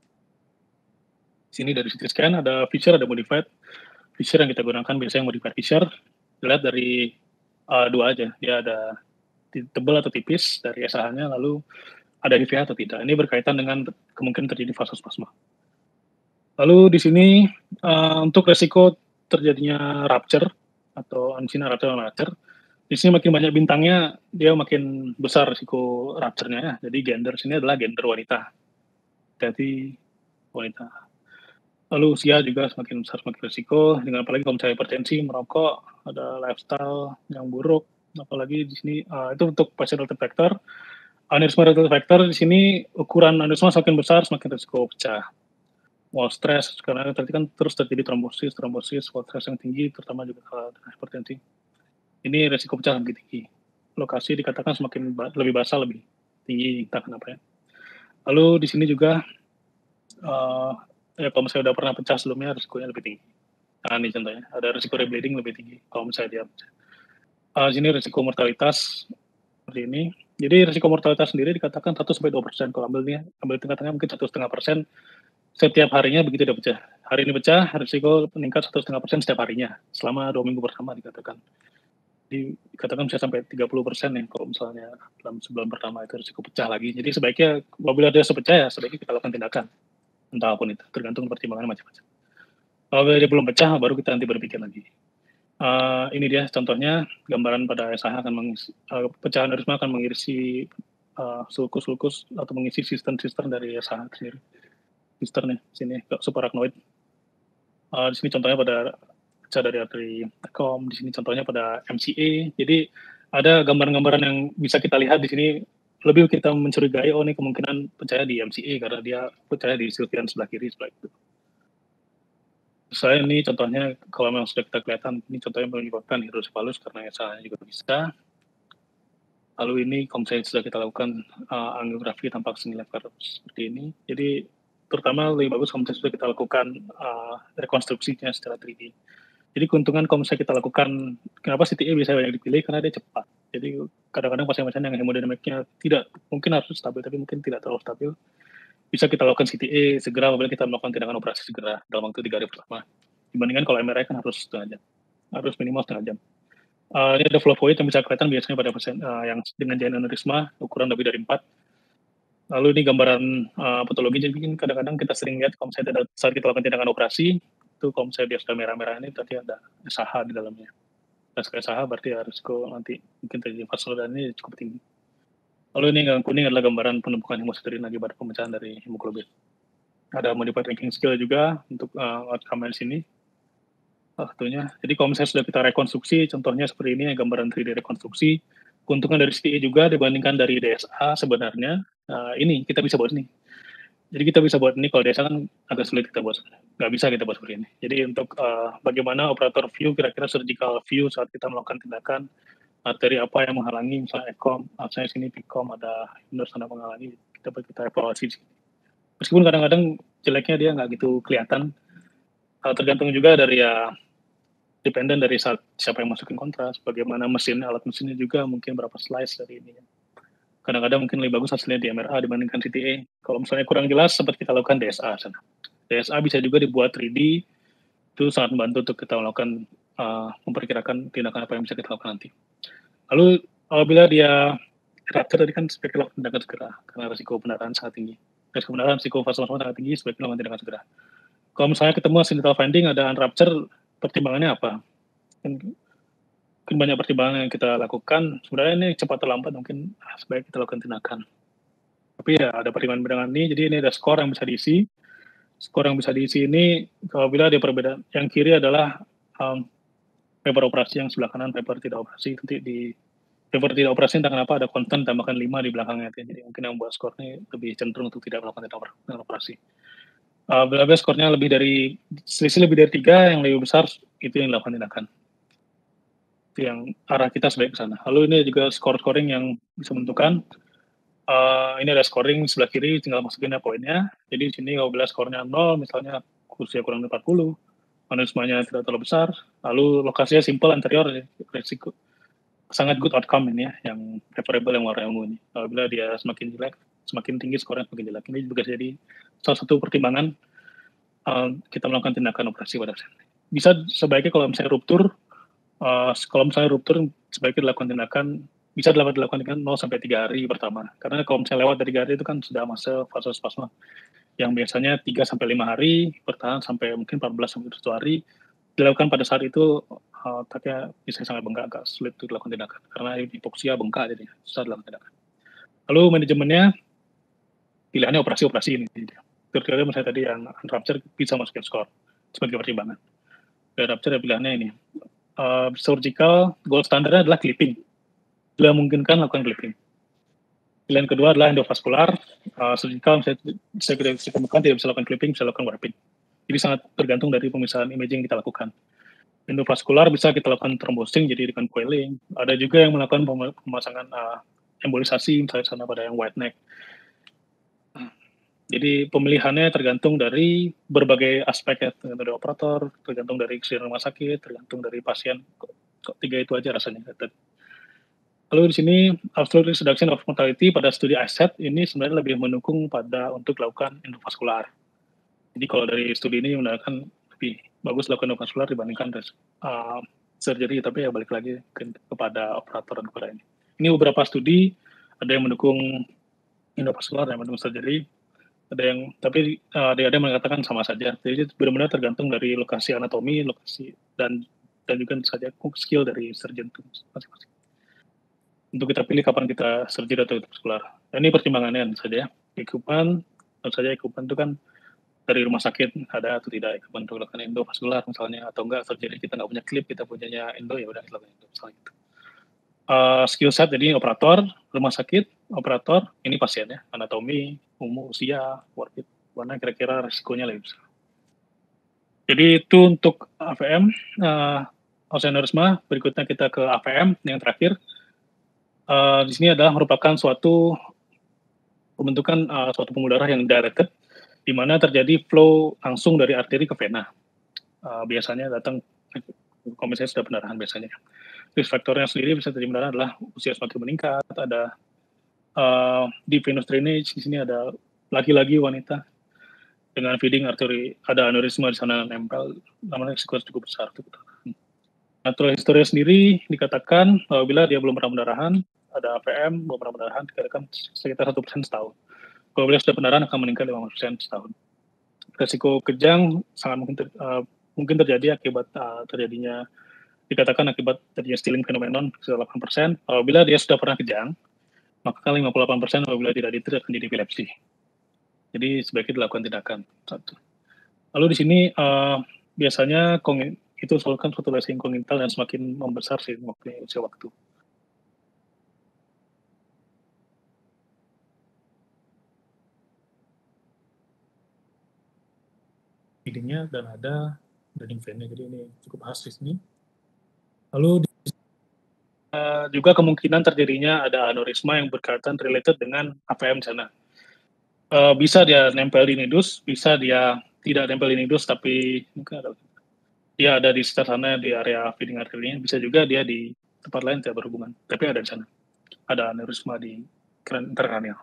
Sini dari CT scan ada feature, ada modified. Feature yang kita gunakan biasanya modified feature. Dilihat dari dua aja, dia ada tebal atau tipis dari SAH-nya, lalu ada HIVA atau tidak. Ini berkaitan dengan kemungkinan terjadi vasospasma. Lalu di sini untuk resiko terjadinya rupture atau angina rupture, di sini makin banyak bintangnya, dia makin besar risiko rupture-nya ya. Jadi gender sini adalah gender wanita. hati-hati wanita. Lalu usia juga semakin besar semakin risiko, dengan apalagi kalau misalnya hipertensi, merokok, ada lifestyle yang buruk, apalagi di sini, itu untuk patient related factor. Aneurisma related factor di sini ukuran aneurisma semakin besar semakin risiko pecah. Mau stres karena tadi kan terus terjadi trombosis, kalau stres yang tinggi terutama juga kalau hipertensi. Ini risiko pecah lebih tinggi. Lokasi dikatakan semakin lebih basah lebih tinggi, entah kenapa ya. Lalu di sini juga ya kalau misalnya udah pernah pecah sebelumnya risikonya lebih tinggi. Nah, ini contohnya, ada risiko rebleeding lebih tinggi kalau misalnya dia pecah. Di sini risiko mortalitas seperti ini. Jadi risiko mortalitas sendiri dikatakan 1-2%. Kalau ambil tingkatannya mungkin 1,5% setiap harinya begitu dia pecah. Hari ini pecah, risiko meningkat 1,5% setiap harinya selama 2 minggu pertama dikatakan. Jadi dikatakan bisa sampai 30% ya kalau misalnya dalam sebulan pertama itu risiko pecah lagi. Jadi sebaiknya apabila dia sepecah ya sebaiknya kita lakukan tindakan. Entah apapun itu, tergantung pertimbangannya macam-macam. Kalau dia belum pecah baru kita nanti berpikir lagi. Ini dia contohnya gambaran pada SAH akan pecahan aneurisma akan mengisi sulcus atau mengisi sistem dari SAH sendiri. Sistemnya sini subarachnoid. Di sini contohnya pada pecah dari arteri ECOM, di sini contohnya pada MCA. Jadi ada gambaran-gambaran yang bisa kita lihat di sini lebih kita mencurigai ini kemungkinan pecahnya di MCA karena dia pecahnya di sylvian sebelah kiri sebelah itu. Saya ini contohnya kalau memang sudah kita kelihatan ini contohnya menyebabkan hidrosefalus karena SAH juga bisa. Lalu ini kalau misalnya sudah kita lakukan angiografi tanpa seni lever seperti ini. Jadi terutama lebih bagus kalau misalnya sudah kita lakukan rekonstruksinya secara 3D. Jadi keuntungan kalau misalnya kita lakukan, kenapa CTA bisa banyak dipilih karena dia cepat. Jadi kadang-kadang pasien-pasien yang hemodinamiknya tidak mungkin harus stabil tapi mungkin tidak terlalu stabil, bisa kita lakukan CTA segera apabila kita melakukan tindakan operasi segera dalam waktu 3 hari pertama. Dibandingkan kalau MRI kan harus setengah jam, harus minimal setengah jam. Ini ada flow void yang bisa kelihatan biasanya pada pasien yang dengan giant aneurisma ukuran lebih dari 4. Lalu ini gambaran patologi, jadi kadang-kadang kita sering lihat kalau misalnya saat kita lakukan tindakan operasi, itu kalau misalnya dia sudah merah-merah ini tadi ada SAH di dalamnya. Tes SAH berarti risiko nanti mungkin terjadi vaskular ini cukup tinggi. Lalu ini yang kuning adalah gambaran penumpukan hemosiderin akibat pemecahan dari hemoglobin. Ada modified ranking scale juga untuk outcome di sini. Satunya. Jadi kalau misalnya sudah kita rekonstruksi, contohnya seperti ini gambaran 3D rekonstruksi, keuntungan dari CTA juga dibandingkan dari DSA sebenarnya ini kita bisa buat ini. Jadi kita bisa buat ini, kalau DSA kan agak sulit kita buat, nggak bisa kita buat seperti ini. Jadi untuk bagaimana operator view, kira-kira surgical view saat kita melakukan tindakan, arteri apa yang menghalangi, misalnya ECOM, misalnya sini PICOM, ada nurse tanda menghalangi, kita evaluasi. Meskipun kadang-kadang jeleknya dia nggak gitu kelihatan, tergantung juga dari dependen dari siapa yang masukin kontras, bagaimana alat mesinnya juga, mungkin berapa slice dari ini. Kadang-kadang mungkin lebih bagus hasilnya di MRA dibandingkan CTA. Kalau misalnya kurang jelas, sempat kita lakukan DSA sana. DSA bisa juga dibuat 3D, itu sangat membantu untuk kita melakukan memperkirakan tindakan apa yang bisa kita lakukan nanti. Lalu apabila dia rupture tadi kan sebaiknya lakukan tindakan segera, karena risiko pendarahan sangat tinggi. Risiko vaskular sangat tinggi, sebaiknya lakukan tindakan segera. Kalau misalnya ketemu accidental finding ada rupture, pertimbangannya apa? Mungkin banyak pertimbangan yang kita lakukan. Sebenarnya ini cepat terlambat mungkin sebaiknya kita lakukan tindakan. Tapi ya ada pertimbangan-pertimbangan ini, jadi ini ada skor yang bisa diisi. Skor yang bisa diisi ini apabila ada perbedaan. Yang kiri adalah paper operasi, yang sebelah kanan paper tidak operasi. Nanti di paper tidak operasi entah kenapa ada konten tambahkan 5 di belakangnya. Jadi mungkin yang buat skor ini lebih cenderung untuk tidak melakukan tindakan operasi. Bila skornya selisih lebih dari 3, yang lebih besar itu yang dilakukan tindakan. Itu yang arah kita sebaik ke sana. Lalu ini juga scoring yang bisa menentukan. Ini ada scoring sebelah kiri, tinggal masukin poinnya. Jadi di sini apabila skornya 0, misalnya usia kurang dari 40, aneurismanya tidak terlalu besar, lalu lokasinya simple anterior, risiko sangat good outcome ini ya, yang favorable yang warna ungu ini. Apabila dia semakin jelek, semakin tinggi skornya semakin jelek. Ini juga jadi salah satu pertimbangan kita melakukan tindakan operasi pada pasien. Bisa sebaiknya kalau misalnya ruptur, sebaiknya dilakukan tindakan, bisa dilakukan dengan 0-3 hari pertama. Karena kalau misalnya lewat dari 3 hari itu kan sudah masa fase spasma, yang biasanya 3-5 hari, bertahan sampai mungkin 14-1 hari, dilakukan pada saat itu otaknya bisa sangat bengkak, agak sulit untuk dilakukan tindakan. Karena hipoksia bengkak jadinya, susah dilakukan tindakan. Lalu manajemennya, pilihannya operasi ini. kriteria misalnya tadi yang rupture bisa masukin skor sebagai pertimbangan. Dan rupture ya pilihannya ini. Surgical gold standarnya adalah clipping. Bila memungkinkan lakukan clipping. Pilihan kedua adalah endovaskular. Surgical misalnya tidak bisa ditemukan, tidak bisa lakukan clipping, bisa lakukan warping. Jadi sangat tergantung dari pemisahan imaging yang kita lakukan. Endovaskular bisa kita lakukan thrombosing, jadi dengan coiling. Ada juga yang melakukan pemasangan embolisasi, misalnya sana pada yang white neck. Jadi pemilihannya tergantung dari berbagai aspek ya, tergantung dari operator, tergantung dari kesehatan rumah sakit, tergantung dari pasien. Kok tiga itu aja rasanya. Lalu di sini absolute risk reduction of mortality pada studi ASET ini sebenarnya lebih mendukung pada untuk lakukan endovaskular. Jadi kalau dari studi ini menggunakan lebih bagus lakukan endovaskular dibandingkan surgery, tapi ya balik lagi kepada operator dan kepada ini. Ini beberapa studi, ada yang mendukung endovaskular, ada yang mendukung surgery, ada yang tapi ada yang mengatakan sama saja. Jadi benar-benar tergantung dari lokasi anatomi, lokasi dan juga saja skill dari surgeon itu masing-masing. Untuk kita pilih kapan kita surgery atau endovaskular. Nah, ini pertimbangannya saja. Equipment, tentu saja equipment itu kan dari rumah sakit ada atau tidak equipment untuk lakukan endovaskular misalnya, atau enggak surgery kita nggak punya klip, kita punyanya endo, ya udah lakukan endo misalnya gitu. Skill set jadi operator, rumah sakit, operator, ini pasiennya, anatomi, umur, usia, worth it, mana kira-kira resikonya lebih besar. Jadi itu untuk AVM, osteoaneurisma. Berikutnya kita ke AVM yang terakhir. Di sini adalah merupakan suatu pembentukan suatu pembuluh darah yang directed, di mana terjadi flow langsung dari arteri ke vena. Biasanya datang kalau misalnya sudah pendarahan biasanya. Risk faktornya sendiri bisa terjadi pendarahan adalah usia semakin meningkat, ada deep venous drainage, di sini ada laki-laki wanita dengan feeding arteri, ada aneurisma di sana nempel, namanya risiko cukup besar. Natural history sendiri dikatakan apabila dia belum pernah pendarahan, ada AVM, belum pernah pendarahan, dikatakan sekitar 1% setahun. Kalau beliau sudah pendarahan akan meningkat 50% setahun. Resiko kejang sangat mungkin terjadi akibat terjadinya, dikatakan akibat terjadinya stealing phenomenon sekitar 8%. Apabila dia sudah pernah kejang, maka 58% apabila tidak ditreat akan jadi epilepsi. Jadi sebaiknya dilakukan tindakan. Satu. Lalu di sini biasanya itu selalukan suatu lesi kongenital dan semakin membesar sih usia waktu. Feedingnya dan ada bleeding vein-nya, jadi ini cukup khas di sini. Lalu juga kemungkinan terjadinya ada aneurisma yang berkaitan related dengan AVM di sana. Bisa dia nempel di nidus, bisa dia tidak nempel di nidus, tapi dia ada di sekitar sana di area feeding arterinya, bisa juga dia di tempat lain tidak berhubungan, tapi ada di sana. Ada aneurisma di interkranial.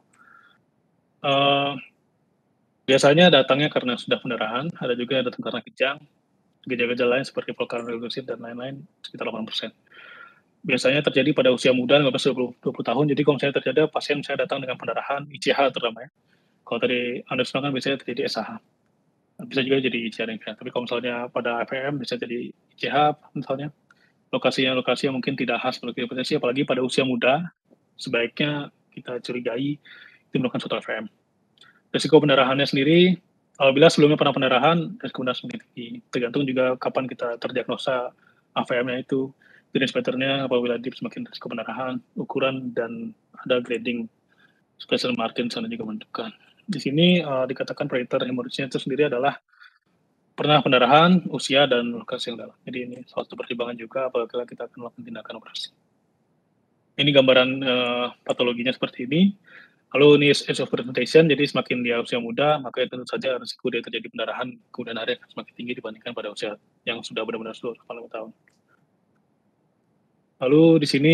Biasanya datangnya karena sudah pendarahan, ada juga yang datang karena kejang, gejala-gejala lain seperti vulkan reduksi dan lain-lain sekitar 8%. Biasanya terjadi pada usia muda 15-20 tahun, jadi kalau misalnya terjadi pasien misalnya datang dengan pendarahan, ICH terutama ya. Kalau tadi aneurisma kan biasanya terjadi SAH. Bisa juga jadi ICH dan tapi kalau misalnya pada AVM bisa jadi ICH misalnya. Lokasi yang mungkin tidak khas untuk hipertensi, apalagi pada usia muda, sebaiknya kita curigai itu melakukan suatu AVM. Risiko pendarahannya sendiri, apabila sebelumnya pernah pendarahan, risiko pendarahan semakin tinggi. Tergantung juga kapan kita terdiagnosa AVM-nya itu, jenis pattern-nya, apabila deep semakin risiko pendarahan, ukuran, dan ada grading. Special Martin sana juga menentukan. Di sini dikatakan predictor hemorrhage-nya itu sendiri adalah pernah pendarahan, usia, dan lokasi yang dalam. Jadi ini salah satu pertimbangan juga apabila kita akan melakukan tindakan operasi. Ini gambaran patologinya seperti ini. Lalu ini age of presentation, jadi semakin dia usia muda, maka tentu saja risiko dia terjadi pendarahan kemudian hari akan semakin tinggi dibandingkan pada usia yang sudah benar-benar sudah 40 tahun. Lalu di sini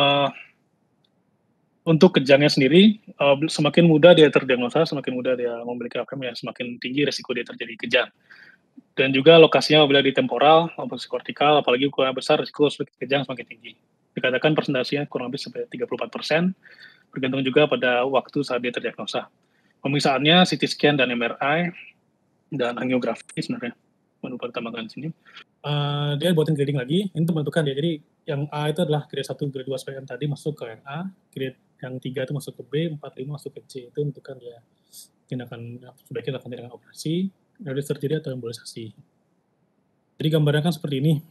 untuk kejangnya sendiri, semakin muda dia terdiagnosa, semakin muda dia memiliki AVM, ya semakin tinggi risiko dia terjadi kejang. Dan juga lokasinya apabila di temporal maupun kortikal, apalagi ukuran besar, risiko kejang semakin tinggi. Dikatakan presentasinya kurang lebih sampai 34%, bergantung juga pada waktu saat dia terdiagnosa. Pemeriksaannya CT scan dan MRI dan angiografi sebenarnya menurut pertambangan sini. Dia buatin grading lagi, ini menentukan dia. Jadi yang A itu adalah grade 1, grade 2 seperti yang tadi masuk ke yang A, grade yang 3 itu masuk ke B, 4, 5 masuk ke C, itu menentukan dia sebaiknya dilakukan tindakan operasi, radius terjadi atau embolisasi. Jadi gambarnya kan seperti ini.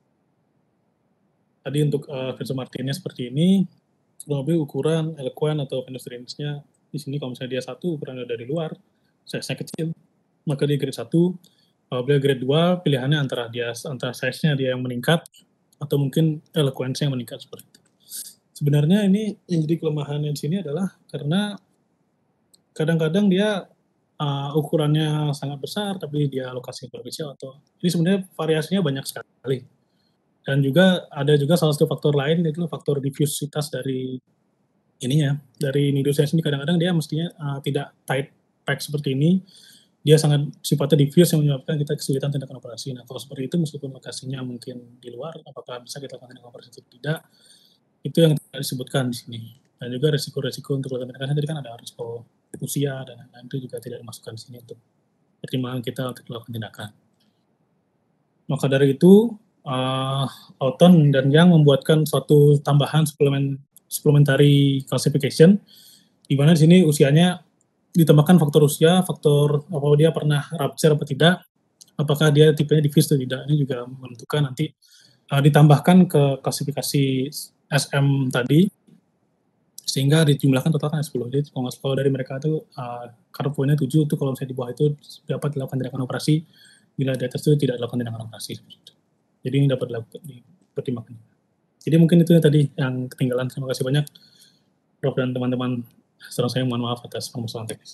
Tadi untuk Virso Martinez seperti ini, kurang lebih ukuran eloquent atau venous range-nya di sini kalau misalnya dia 1 ukurannya dari luar, size-nya kecil, maka dia grade 1. Apabila grade 2, pilihannya antara size-nya dia yang meningkat atau mungkin eloquence yang meningkat seperti itu. Sebenarnya ini yang jadi kelemahannya di sini adalah karena kadang-kadang dia ukurannya sangat besar tapi dia lokasinya kecil atau ini sebenarnya variasinya banyak sekali. Dan juga ada juga salah satu faktor lain yaitu faktor difusitas dari ininya, dari nidusnya sendiri. Kadang-kadang dia mestinya tidak tight pack seperti ini, dia sangat sifatnya diffuse yang menyebabkan kita kesulitan tindakan operasi. Nah, kalau seperti itu meskipun lokasinya mungkin di luar, apakah bisa kita lakukan tindakan operasi atau tidak, itu yang tidak disebutkan di sini. Dan juga resiko-resiko untuk melakukan tindakan tadi kan ada risiko usia dan lain-lain itu juga tidak dimasukkan di sini untuk pertimbangan kita untuk melakukan tindakan. Maka dari itu, Auton dan Yang membuatkan suatu tambahan supplementary classification, di mana di sini usianya ditambahkan faktor usia, faktor apa dia pernah rupture atau tidak, apakah dia tipenya diffuse atau tidak. Ini juga menentukan nanti ditambahkan ke klasifikasi SM tadi, sehingga dijumlahkan total kan 10. Jadi kalau dari mereka itu cut poinnya 7 itu kalau misalnya di bawah itu dapat dilakukan tindakan operasi, bila di atas itu tidak dilakukan tindakan operasi. Jadi ini dapat dipertimbangkan. Jadi mungkin itu tadi yang ketinggalan. Terima kasih banyak Prof dan teman-teman. Setelah saya mohon maaf atas permasalahan teknis.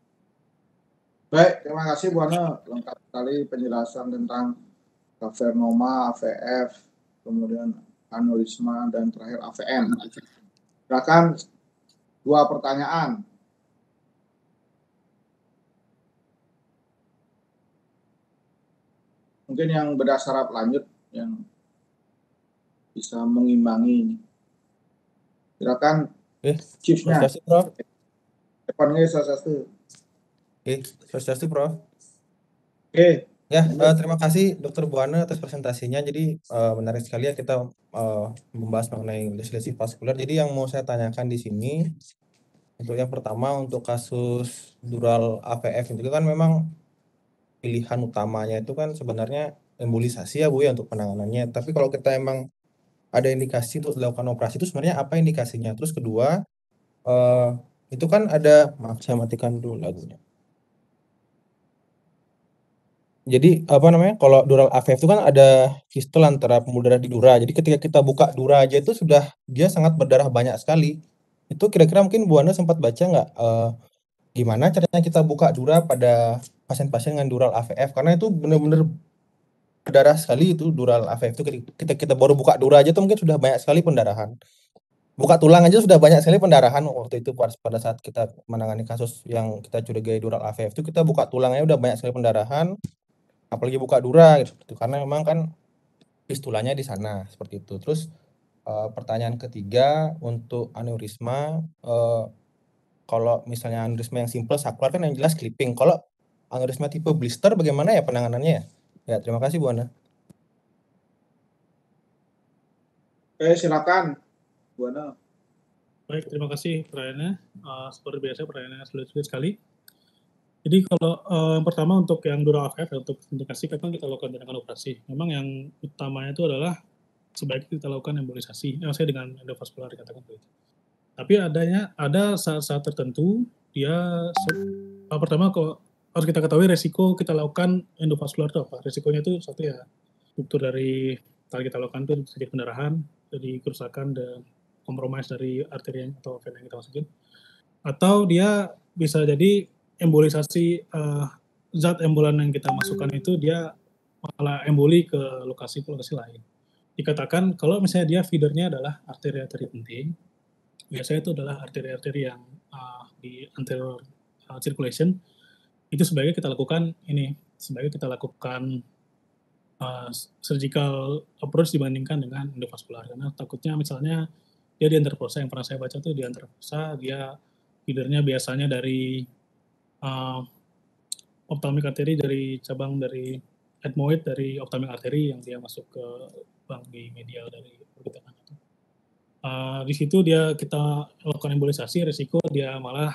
Baik, terima kasih Bu Ana, lengkap sekali penjelasan tentang kavernoma, AVF, kemudian aneurisma, dan terakhir AVM. Silakan 2 pertanyaan. Mungkin yang berdasar lanjut yang bisa mengimbangi ini. Silakan Chiefnya. Depannya satu. Swastiastu, Prof. Oke. Ya, terima kasih Dr. Bu Ana atas presentasinya. Jadi menarik sekali ya kita membahas mengenai lesi vaskular. Jadi yang mau saya tanyakan di sini untuk yang pertama untuk kasus dural AVF itu kan memang pilihan utamanya itu kan sebenarnya embolisasi ya Bu ya untuk penanganannya. Tapi kalau kita emang ada indikasi untuk dilakukan operasi itu sebenarnya apa indikasinya? Terus kedua itu kan ada, maaf saya matikan dulu lagunya. Jadi apa namanya, kalau dural AVF itu kan ada fistula antara pembuluh darah di dura. Jadi ketika kita buka dura aja itu sudah dia sangat berdarah banyak sekali. Itu kira-kira mungkin Bu Ana sempat baca nggak gimana caranya kita buka dura pada pasien-pasien dengan dural AVF, karena itu benar-benar berdarah sekali itu dural AVF itu. Ketika kita baru buka dura aja tuh mungkin sudah banyak sekali pendarahan. Buka tulang aja sudah banyak sekali pendarahan waktu itu pada saat kita menangani kasus yang kita curigai dural AVF itu, kita buka tulangnya udah banyak sekali pendarahan. Apalagi buka dura gitu, karena memang kan fistulanya di sana seperti itu. Terus pertanyaan ketiga untuk aneurisma, kalau misalnya aneurisma yang simple saklar kan yang jelas clipping. Kalau aneurisma tipe blister bagaimana ya penanganannya? Ya, terima kasih Bu Ana. Oke, silakan Bu Ana. Baik, terima kasih pertanyaannya. Seperti biasa pertanyaannya sulit sekali. Jadi kalau yang pertama untuk yang dural AVF untuk indikasi kapan kita lakukan tindakan operasi. Memang yang utamanya itu adalah sebaiknya kita lakukan embolisasi. Saya dengan endovaskular dikatakan begitu. Tapi ada saat-saat tertentu dia pertama kalau harus kita ketahui resiko kita lakukan endovaskular itu apa. Resikonya itu satu ya struktur dari kalau kita lakukan itu terjadi pendarahan, jadi kerusakan dan kompromis dari arteri atau vena yang kita masukin. Atau dia bisa jadi embolisasi zat embolan yang kita masukkan itu dia malah emboli ke lokasi lain. Dikatakan kalau misalnya dia feedernya adalah arteri-arteri penting, biasanya itu adalah arteri-arteri yang di anterior circulation, itu sebaiknya kita lakukan surgical approach dibandingkan dengan endovaskular, karena takutnya misalnya dia di anterofosa, yang pernah saya baca tuh di anterofosa dia feedernya biasanya dari ophthalmic artery, dari cabang dari ethmoid dari ophthalmic artery yang dia masuk ke lubang di medial dari orbital itu. Di situ kita lakukan embolisasi, resiko dia malah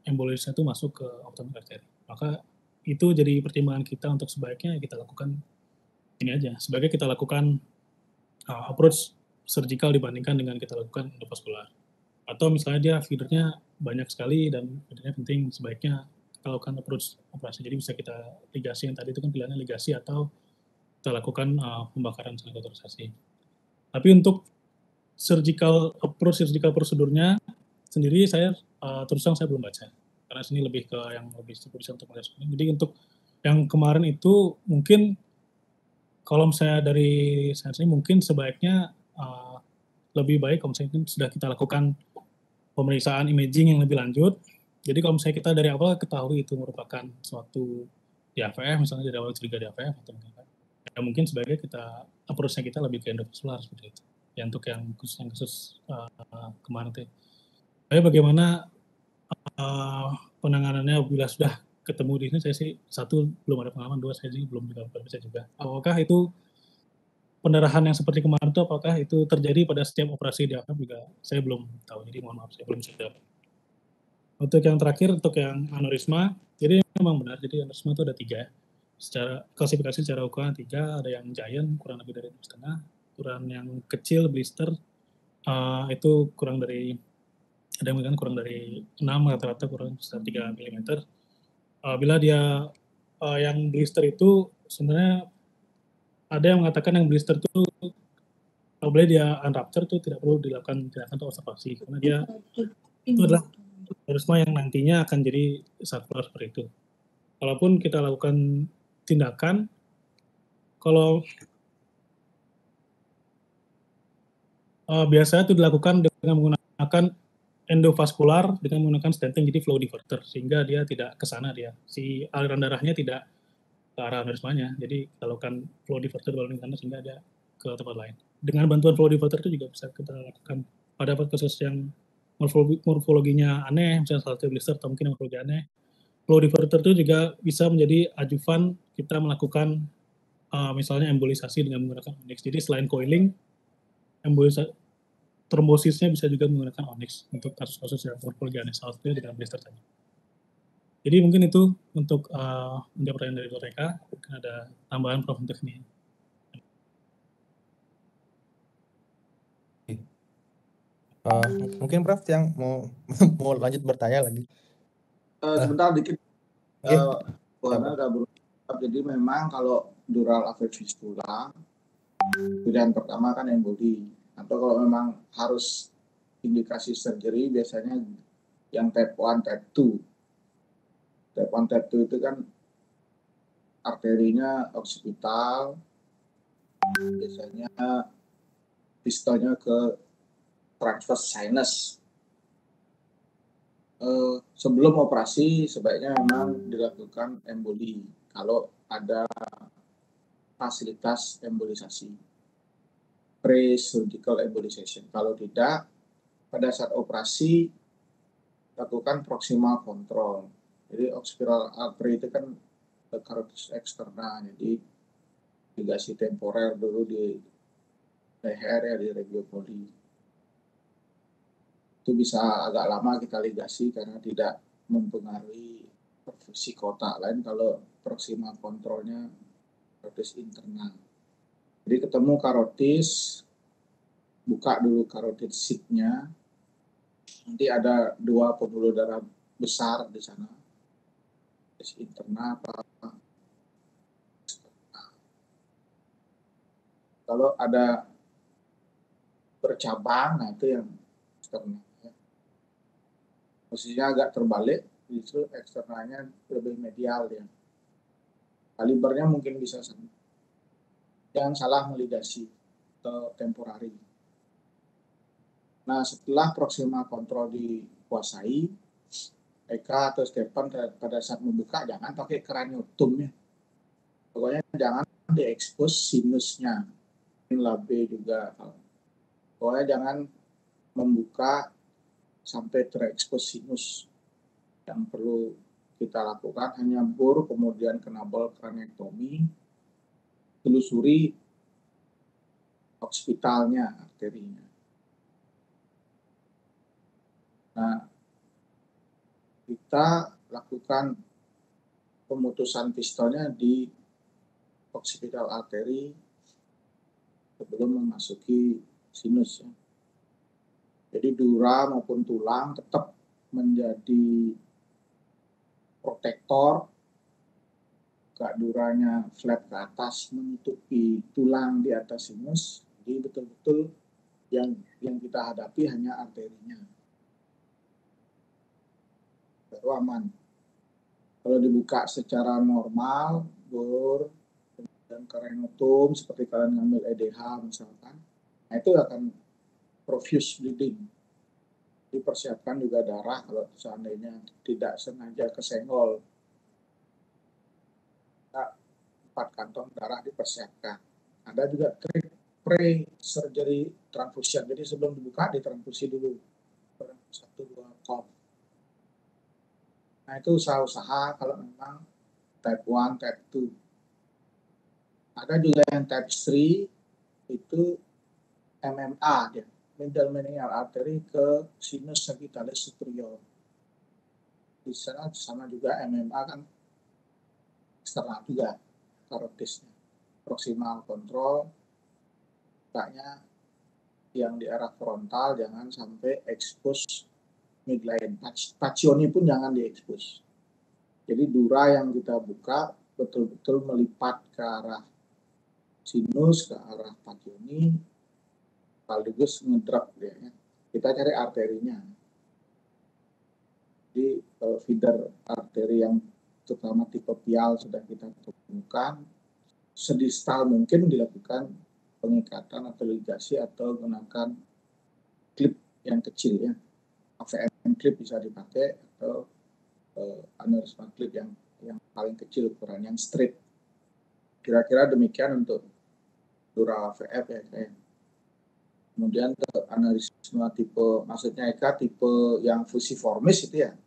embolisnya itu masuk ke optometrik arteri. Maka itu jadi pertimbangan kita untuk sebaiknya kita lakukan ini aja. Sebaiknya kita lakukan approach surgical dibandingkan dengan kita lakukan endovaskular. Atau misalnya dia feedernya banyak sekali dan feedernya penting, sebaiknya kita lakukan approach operasi. Jadi bisa kita ligasi, yang tadi itu kan pilihannya ligasi atau kita lakukan pembakaran saluran kauterisasi. Tapi untuk surgical prosedurnya sendiri saya terus terang saya belum baca, karena sini lebih ke yang lebih bisa untuk melihat. Jadi untuk yang kemarin itu mungkin kalau misalnya dari saya sini mungkin sebaiknya lebih baik kalau misalnya sudah kita lakukan pemeriksaan imaging yang lebih lanjut. Jadi kalau misalnya kita dari awal ketahui itu merupakan suatu di AVF, misalnya dari awal curiga di AVF atau ya mungkin sebaiknya kita approach-nya kita lebih ke endovaskular seperti itu. Ya untuk yang khusus kemarin itu. Tapi bagaimana penanganannya bila sudah ketemu di sini, saya sih satu belum ada pengalaman, dua saya sih belum baca juga. Apakah itu pendarahan yang seperti kemarin itu apakah itu terjadi pada setiap operasi di AVF juga saya belum tahu. Jadi mohon maaf saya belum siap. Untuk yang terakhir, untuk yang aneurisma, jadi memang benar, jadi aneurisma itu ada 3. Secara klasifikasi secara ukuran 3, ada yang giant kurang lebih dari 2,5, ukuran yang kecil blister itu kurang dari, ada yang mengatakan kurang dari 6, rata-rata kurang sekitar 3 mm. Bila dia yang blister itu sebenarnya ada yang mengatakan yang blister itu apabila dia unrupture itu tidak perlu dilakukan tindakan untuk observasi, karena dia itu adalah aneurisma yang nantinya akan jadi sarkoidal seperti itu. Walaupun kita lakukan tindakan, kalau biasanya itu dilakukan dengan menggunakan endovaskular dengan menggunakan stenting, jadi flow diverter, sehingga dia tidak ke sana, dia si aliran darahnya tidak ke arah aneurismanya, jadi kita lakukan flow diverter balik ke sana sehingga dia ke tempat lain. Dengan bantuan flow diverter itu juga bisa kita lakukan pada kasus yang morfologinya aneh, misalnya salah satu blister atau mungkin morfologi aneh. Flow diverter itu juga bisa menjadi ajuvan kita melakukan misalnya embolisasi dengan menggunakan onyx. Jadi selain coiling, trombosisnya bisa juga menggunakan onyx untuk kasus-kasus yang morfologi aneh, salah satunya dengan blister tadi. Jadi mungkin itu untuk menjawab pertanyaan dari Dr. Eka. Mungkin ada tambahan Prof untuk ini. Mungkin Prof yang mau lanjut bertanya lagi. Sebentar dikit, Oke. Buana udah berusaha. Jadi memang kalau dural AV fistula, pilihan pertama kan emboli. Atau kalau memang harus indikasi surgery, biasanya yang type 1, type 2. Type 1, type 2 itu kan arterinya occipital, biasanya pistolnya ke transverse sinus. Sebelum operasi sebaiknya memang dilakukan emboli kalau ada fasilitas embolisasi, pre-surgical embolization. Kalau tidak, pada saat operasi lakukan proximal control. Jadi occipital artery itu kan carotis externa, jadi ligasi temporer dulu di leher ya, di regiopoli. Itu bisa agak lama kita ligasi karena tidak mempengaruhi perfusi kotak lain kalau proximal kontrolnya karotis internal. Jadi ketemu karotis, buka dulu karotid sheath-nya, nanti ada 2 pembuluh darah besar di sana, internal apa. Kalau ada bercabang, nah itu yang eksternal. Posisinya agak terbalik, justru eksternalnya lebih medial ya. Kalibernya mungkin bisa sama. Jangan salah meligasi atau temporari. Nah, setelah proximal control dikuasai, Eka atau Stefan pada saat membuka jangan pakai craniotom ya. Pokoknya jangan diekspos sinusnya. Labe juga. Pokoknya jangan membuka sampai terekspos sinus. Yang perlu kita lakukan hanya bor, kemudian knabel craniotomy, telusuri occipitalnya, arterinya. Nah, kita lakukan pemutusan pistolnya di occipital artery sebelum memasuki sinus. Ya. Jadi dura maupun tulang tetap menjadi protektor, gak duranya flap ke atas menutupi tulang di atas sinus. Jadi betul-betul yang kita hadapi hanya arterinya. Baru aman. Kalau dibuka secara normal, bor dan karenotum seperti kalian ngambil EDH misalkan, nah itu akan profuse bleeding. Dipersiapkan juga darah kalau seandainya tidak sengaja kesenggol. 4 kantong darah dipersiapkan. Ada juga pre-surgery transfusion. Jadi sebelum dibuka ditransfusi dulu. 1-2 cup. Nah itu usaha-usaha kalau memang type 1, type 2. Ada juga yang type 3 itu MMA dia. Middle meningeal artery ke sinus sagittalis superior. Di sana sama juga MMA kan eksternal juga karotisnya. Proximal kontrol, makanya yang di arah frontal jangan sampai expose midline. Pacioni pun jangan diekspos. Jadi dura yang kita buka betul-betul melipat ke arah sinus, ke arah pacioni, sekaligus ngedrop dia. Ya. Kita cari arterinya. Jadi feeder arteri yang terutama tipe pial sudah kita temukan, sedistal mungkin dilakukan pengikatan atau ligasi atau gunakan klip yang kecil ya. AVM klip bisa dipakai atau aneurisma klip yang paling kecil ukuran yang straight. Kira-kira demikian untuk dura AVF ya saya. Kemudian aneurisma tipe, maksudnya Eka tipe yang fusiformis itu ya.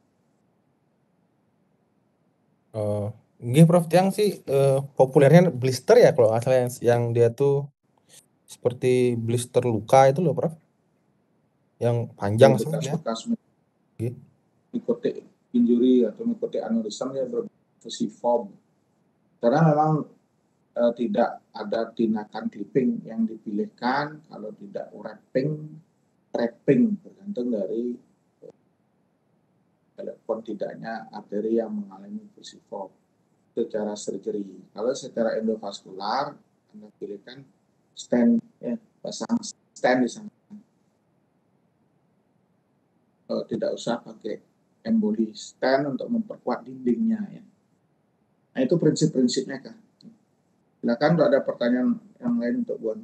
Nggih Prof, yang sih populernya blister ya kalau nggak salah yang dia tuh seperti blister luka itu loh Prof. Yang panjang sekali ya. Bekas mikotik injury atau mikotik aneurism ya berfusiform. Karena memang tidak ada tindakan clipping yang dipilihkan, kalau tidak wrapping bergantung dari telepon tidaknya arteri yang mengalami fusiform secara surgery. Kalau secara endovaskular, Anda pilihkan stent, ya, pasang stent di sana. Tidak usah pakai emboli, stent untuk memperkuat dindingnya. Ya. Nah itu prinsip-prinsipnya Kak. Silakan kalau ada pertanyaan yang lain untuk Bu Anu.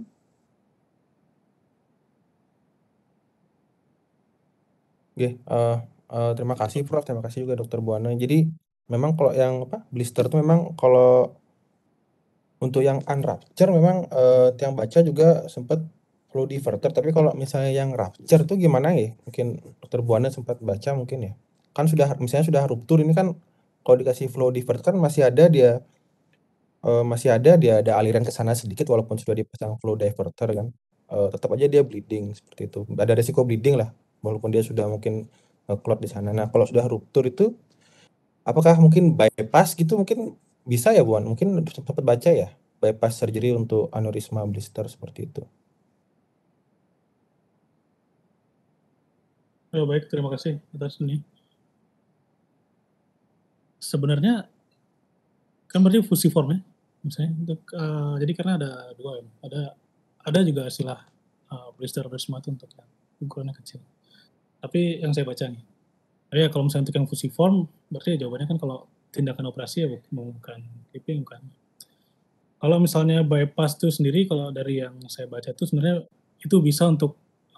Oke, terima kasih Prof, terima kasih juga Dokter Buana. Jadi memang kalau yang blister itu memang kalau untuk yang unrupture memang yang baca juga sempat flow diverter, tapi kalau misalnya yang rupture itu gimana ya? Mungkin Dokter Buana sempat baca mungkin ya. Kan misalnya sudah ruptur ini kan kalau dikasih flow diverter kan masih ada dia ada aliran ke sana sedikit walaupun sudah dipasang flow diverter kan. Tetap aja dia bleeding seperti itu. Ada resiko bleeding lah walaupun dia sudah mungkin clot di sana. Nah, kalau sudah ruptur itu apakah mungkin bypass gitu mungkin bisa ya Bu An? Mungkin sempat baca ya bypass surgery untuk aneurisma blister seperti itu. Oh, baik, terima kasih atas ini. Sebenarnya kan berarti fusiform ya, misalnya untuk jadi karena ada dua ya, ada juga istilah blister aneurisma itu untuk yang ukurannya kecil. Tapi yang saya baca nih, ya kalau misalnya untuk yang fusiform, berarti jawabannya kan kalau tindakan operasi ya bukan clipping, bukan. Kalau misalnya bypass itu sendiri, kalau dari yang saya baca itu sebenarnya itu bisa untuk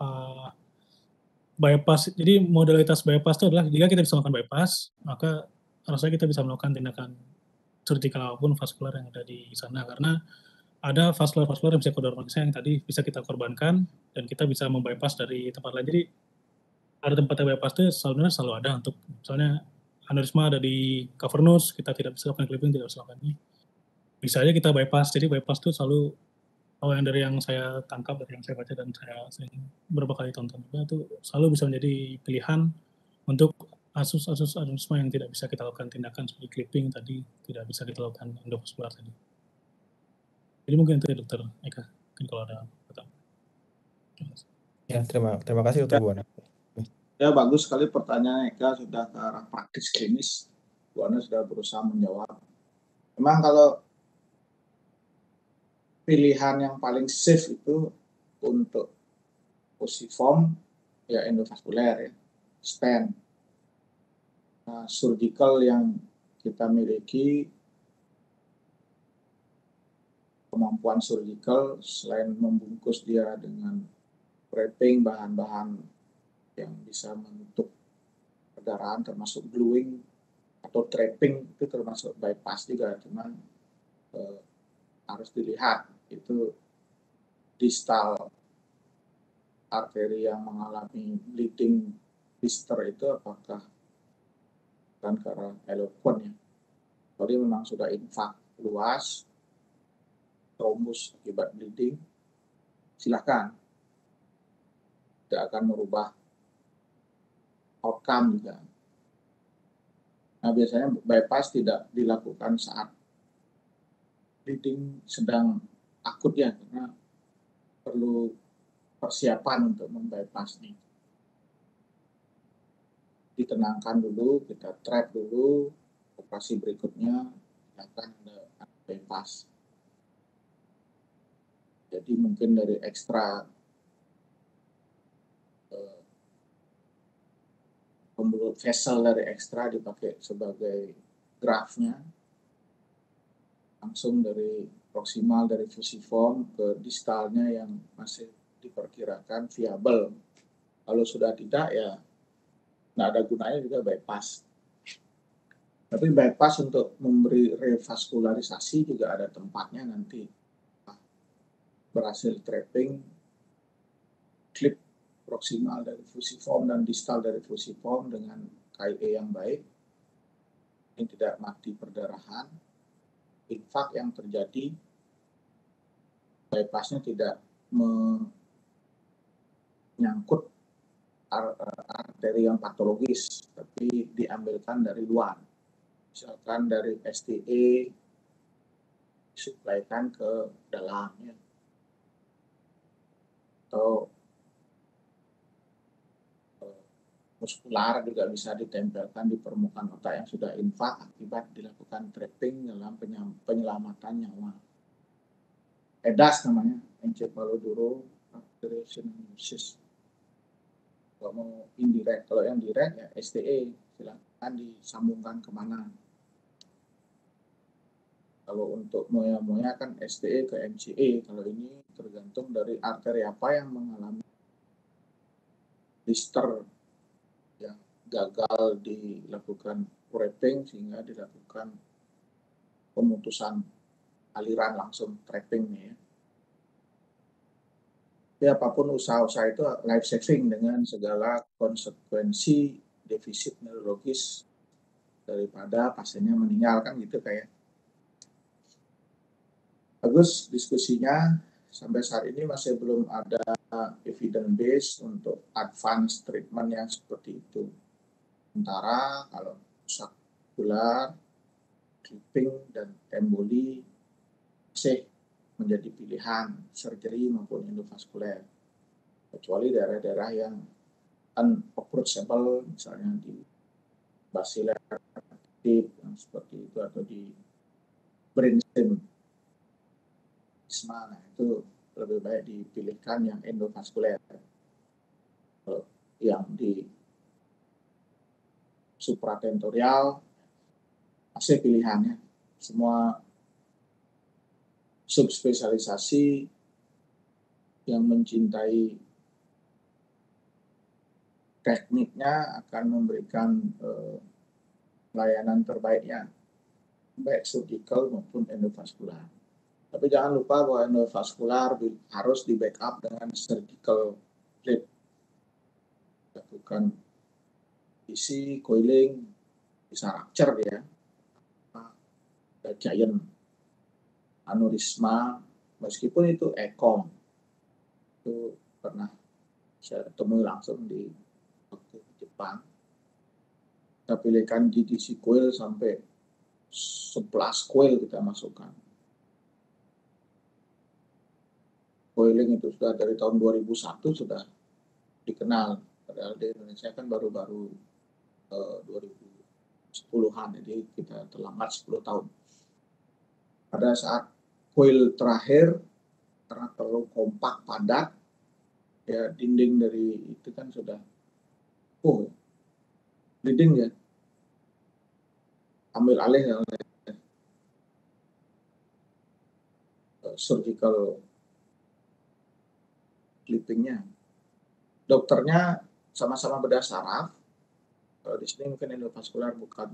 bypass. Jadi modalitas bypass itu adalah jika kita bisa melakukan bypass, maka rasanya kita bisa melakukan tindakan surgical maupun vaskular yang ada di sana, karena ada vaskular yang bisa yang tadi bisa kita korbankan dan kita bisa membypass dari tempat lain. Jadi ada tempat yang bypass itu sebenarnya selalu ada untuk misalnya aneurisma ada di cavernous, kita tidak bisa lakukan clipping, tidak bisa lakukan ini. Bisa aja kita bypass. Jadi bypass itu selalu, kalau yang dari yang saya tangkap, dari yang saya baca dan saya beberapa kali tonton juga, itu selalu bisa menjadi pilihan untuk kasus aneurisma yang tidak bisa kita lakukan tindakan seperti clipping tadi, tidak bisa kita lakukan endovaskular tadi. Jadi mungkin itu ya Dokter Eka, mungkin kalau ada pertanyaan. Ya, terima kasih Dokter Buana. Ya, bagus sekali pertanyaan Eka, sudah ke arah praktis klinis. Bu Ana sudah berusaha menjawab. Memang kalau pilihan yang paling safe itu untuk fusiform ya endovaskuler ya, stent. Nah, surgical yang kita miliki, kemampuan surgical selain membungkus dia dengan wrapping bahan-bahan yang bisa menutup perdarahan termasuk gluing atau trapping, itu termasuk bypass juga, cuman harus dilihat itu distal arteri yang mengalami bleeding blister itu apakah kan karena eloquent ya, jadi memang sudah infak luas, trombus akibat bleeding, silakan, tidak akan merubah outcome juga. Nah, biasanya bypass tidak dilakukan saat bleeding sedang akut ya, karena perlu persiapan untuk membypass nih. Ditenangkan dulu, kita trap dulu, operasi berikutnya akan ada bypass. Jadi mungkin dari ekstra pembelut vessel dari ekstra dipakai sebagai graftnya, langsung dari proksimal dari fusiform ke distalnya yang masih diperkirakan viable. Kalau sudah tidak ya nggak ada gunanya juga bypass. Tapi bypass untuk memberi revaskularisasi juga ada tempatnya nanti. Berhasil trapping, klip proksimal dari fusiform dan distal dari fusiform dengan KIE yang baik, ini tidak mati perdarahan, infak yang terjadi, bypassnya tidak menyangkut arteri yang patologis, tapi diambilkan dari luar. Misalkan dari STA, disuplaikan ke dalamnya. Atau muskular juga bisa ditempelkan di permukaan otak yang sudah infak akibat dilakukan trapping dalam penyelamatan nyawa. EDAS namanya, encephaloduro-arteriosynostosis. Kalau mau indirect, kalau yang direct ya STA, silakan disambungkan kemana. Kalau untuk moya-moya kan STA ke MCA, kalau ini tergantung dari arteri apa yang mengalami blister yang gagal dilakukan wrapping sehingga dilakukan pemutusan aliran langsung trappingnya ya. Tapi apapun usaha-usaha itu life saving dengan segala konsekuensi defisit neurologis daripada pasiennya meninggal kan gitu kayak. Bagus diskusinya, sampai saat ini masih belum ada evidence base untuk advance treatment yang seperti itu. Sementara kalau rusak vaskular, clipping, dan emboli masih menjadi pilihan surgery maupun endovaskuler. Kecuali daerah-daerah yang unapproachable, misalnya di basilar tip yang seperti itu atau di brainstem. Nah, itu lebih baik dipilihkan yang endovaskuler. Yang di supratentorial masih pilihannya. Semua subspesialisasi yang mencintai tekniknya akan memberikan layanan terbaiknya, baik surgical maupun endovaskular. Tapi jangan lupa bahwa endovaskular harus di backup dengan surgical clip. Lakukan isi coiling, bisa rupture ya, giant aneurisma, meskipun itu ECOM, itu pernah saya temui langsung di waktu Jepang. Kita pilihkan GTC coil sampai 11 coil kita masukkan. Coiling itu sudah dari tahun 2001 sudah dikenal. Padahal di Indonesia kan baru-baru 2010-an, jadi kita terlambat 10 tahun. Pada saat coil terakhir, karena terlalu kompak padat, ya dinding dari itu kan sudah bleeding ya, ambil alih oleh surgical clippingnya. Dokternya sama-sama bedah saraf. Kalau di sini mungkin endovaskular bukan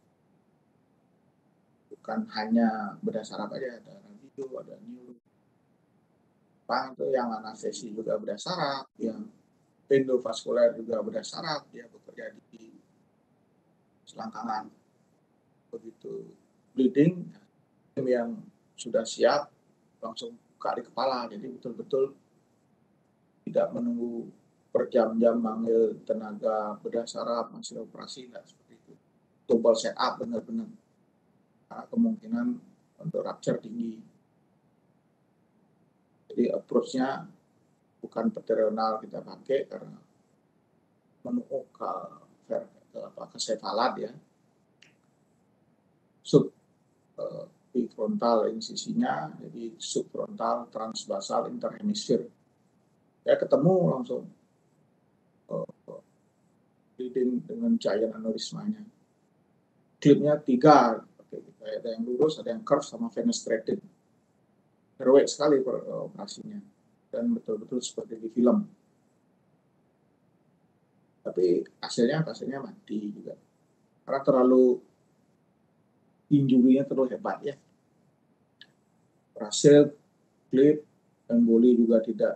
hanya bedah saraf aja, ada radio, ada neuro. Itu yang anestesi juga bedah saraf, yang endovaskular juga bedah saraf, dia bekerja di selangkangan. Begitu bleeding, yang sudah siap langsung buka di kepala, jadi betul-betul tidak menunggu berjam-jam manggil tenaga bedah saraf, masih operasi, nggak seperti itu. Double setup benar-benar. Karena kemungkinan untuk rupture tinggi. Jadi approach-nya bukan peteronal kita pakai karena menukuk ke sefalat ya. Frontal insisinya, jadi subfrontal transbasal interhemisfer. Ya ketemu langsung bleeding dengan giant aneurismanya. Klipnya 3, ada yang lurus, ada yang curve, sama fenestrated. Heroik sekali operasinya, dan betul-betul seperti di film. Tapi hasilnya mati juga, karena terlalu injury-nya terlalu hebat ya. Berhasil klip, emboli juga tidak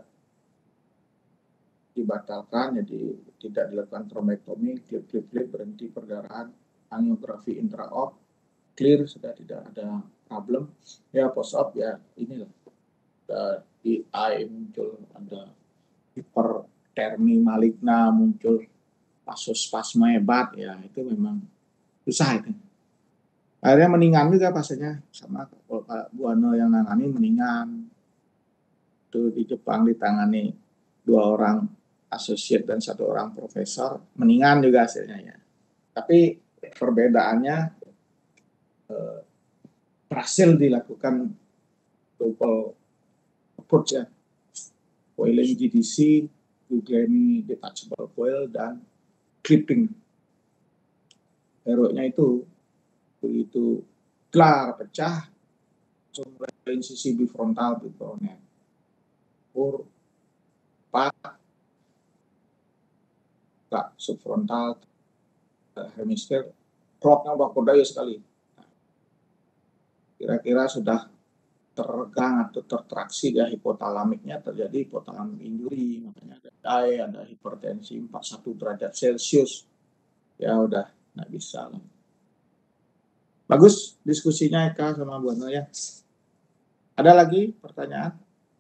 dibatalkan, jadi tidak dilakukan trombektomi, klip berhenti perdarahan, angiografi intraop, clear, sudah tidak ada problem. Ya post-op ya inilah, di eye muncul ada hipertermi maligna, muncul vasospasma hebat, ya itu memang susah itu. Akhirnya meninggal juga pasiennya, sama Pak Buana yang nangani meninggal. Itu di Jepang ditangani 2 orang associate dan 1 orang profesor, meninggal juga hasilnya ya. Tapi perbedaannya berhasil dilakukan double approach ya, coiling GTC, Guglielmi detachable coil, dan clipping. Heroiknya itu begitu kelar pecah, langsung insisi bifrontal bifronet, subfrontal hemisfer, klopnya bakudaya sekali. Kira-kira sudah teregang atau tertraksi ya hipotalamiknya, terjadi hipotalamik injury, makanya ada DAE, ada hipertensi 41 derajat Celcius, ya udah nggak bisa lah. Bagus diskusinya Eka sama Bu Ano ya. Ada lagi pertanyaan?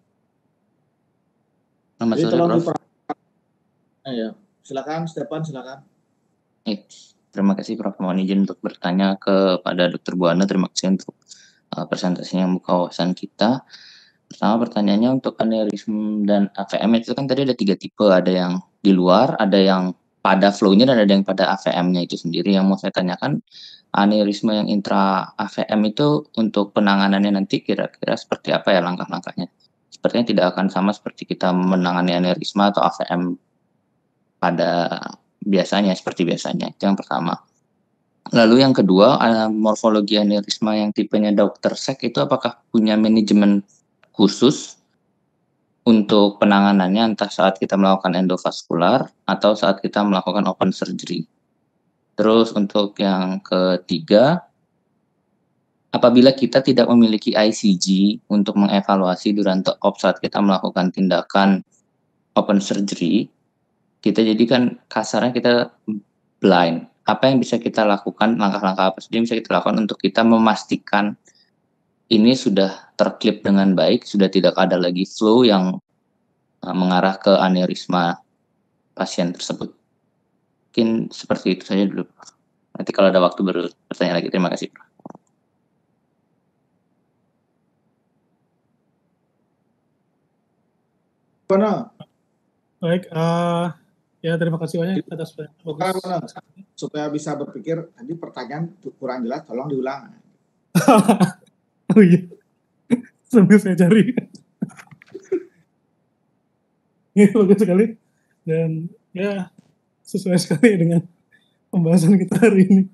Selamat sore, Prof. Ya, silakan Stepan, silakan. Terima kasih Prof. Mohon izin untuk bertanya kepada Dr. Bu Ano. Terima kasih untuk presentasinya yang membuka wawasan kita. Pertama pertanyaannya untuk aneurisme dan AVM itu kan tadi ada 3 tipe, ada yang di luar, ada yang pada flow-nya, dan ada yang pada AVM-nya itu sendiri. Yang mau saya tanyakan, aneurisme yang intra AVM itu untuk penanganannya nanti kira-kira seperti apa ya langkah-langkahnya? Sepertinya tidak akan sama seperti kita menangani aneurisma atau AVM pada biasanya, seperti biasanya. Itu yang pertama. Lalu yang kedua, morfologi aneurisma yang tipenya Dr. Sek itu apakah punya manajemen khusus untuk penanganannya, entah saat kita melakukan endovaskular atau saat kita melakukan open surgery. Terus untuk yang ketiga, apabila kita tidak memiliki ICG untuk mengevaluasi durante op saat kita melakukan tindakan open surgery, kita jadikan kasarnya kita blind. Apa yang bisa kita lakukan, langkah-langkah apa saja yang bisa kita lakukan untuk kita memastikan ini sudah terklip dengan baik, sudah tidak ada lagi flow yang mengarah ke aneurisma pasien tersebut. Mungkin seperti itu saja dulu. Nanti kalau ada waktu bertanya lagi. Terima kasih, Prof. Mana? Baik, ya terima kasih banyak atas bagus. Supaya bisa berpikir, tadi pertanyaan kurang jelas, tolong diulang. Oh iya, sambil saya cari. Ini bagus sekali dan ya sesuai sekali dengan pembahasan kita hari ini.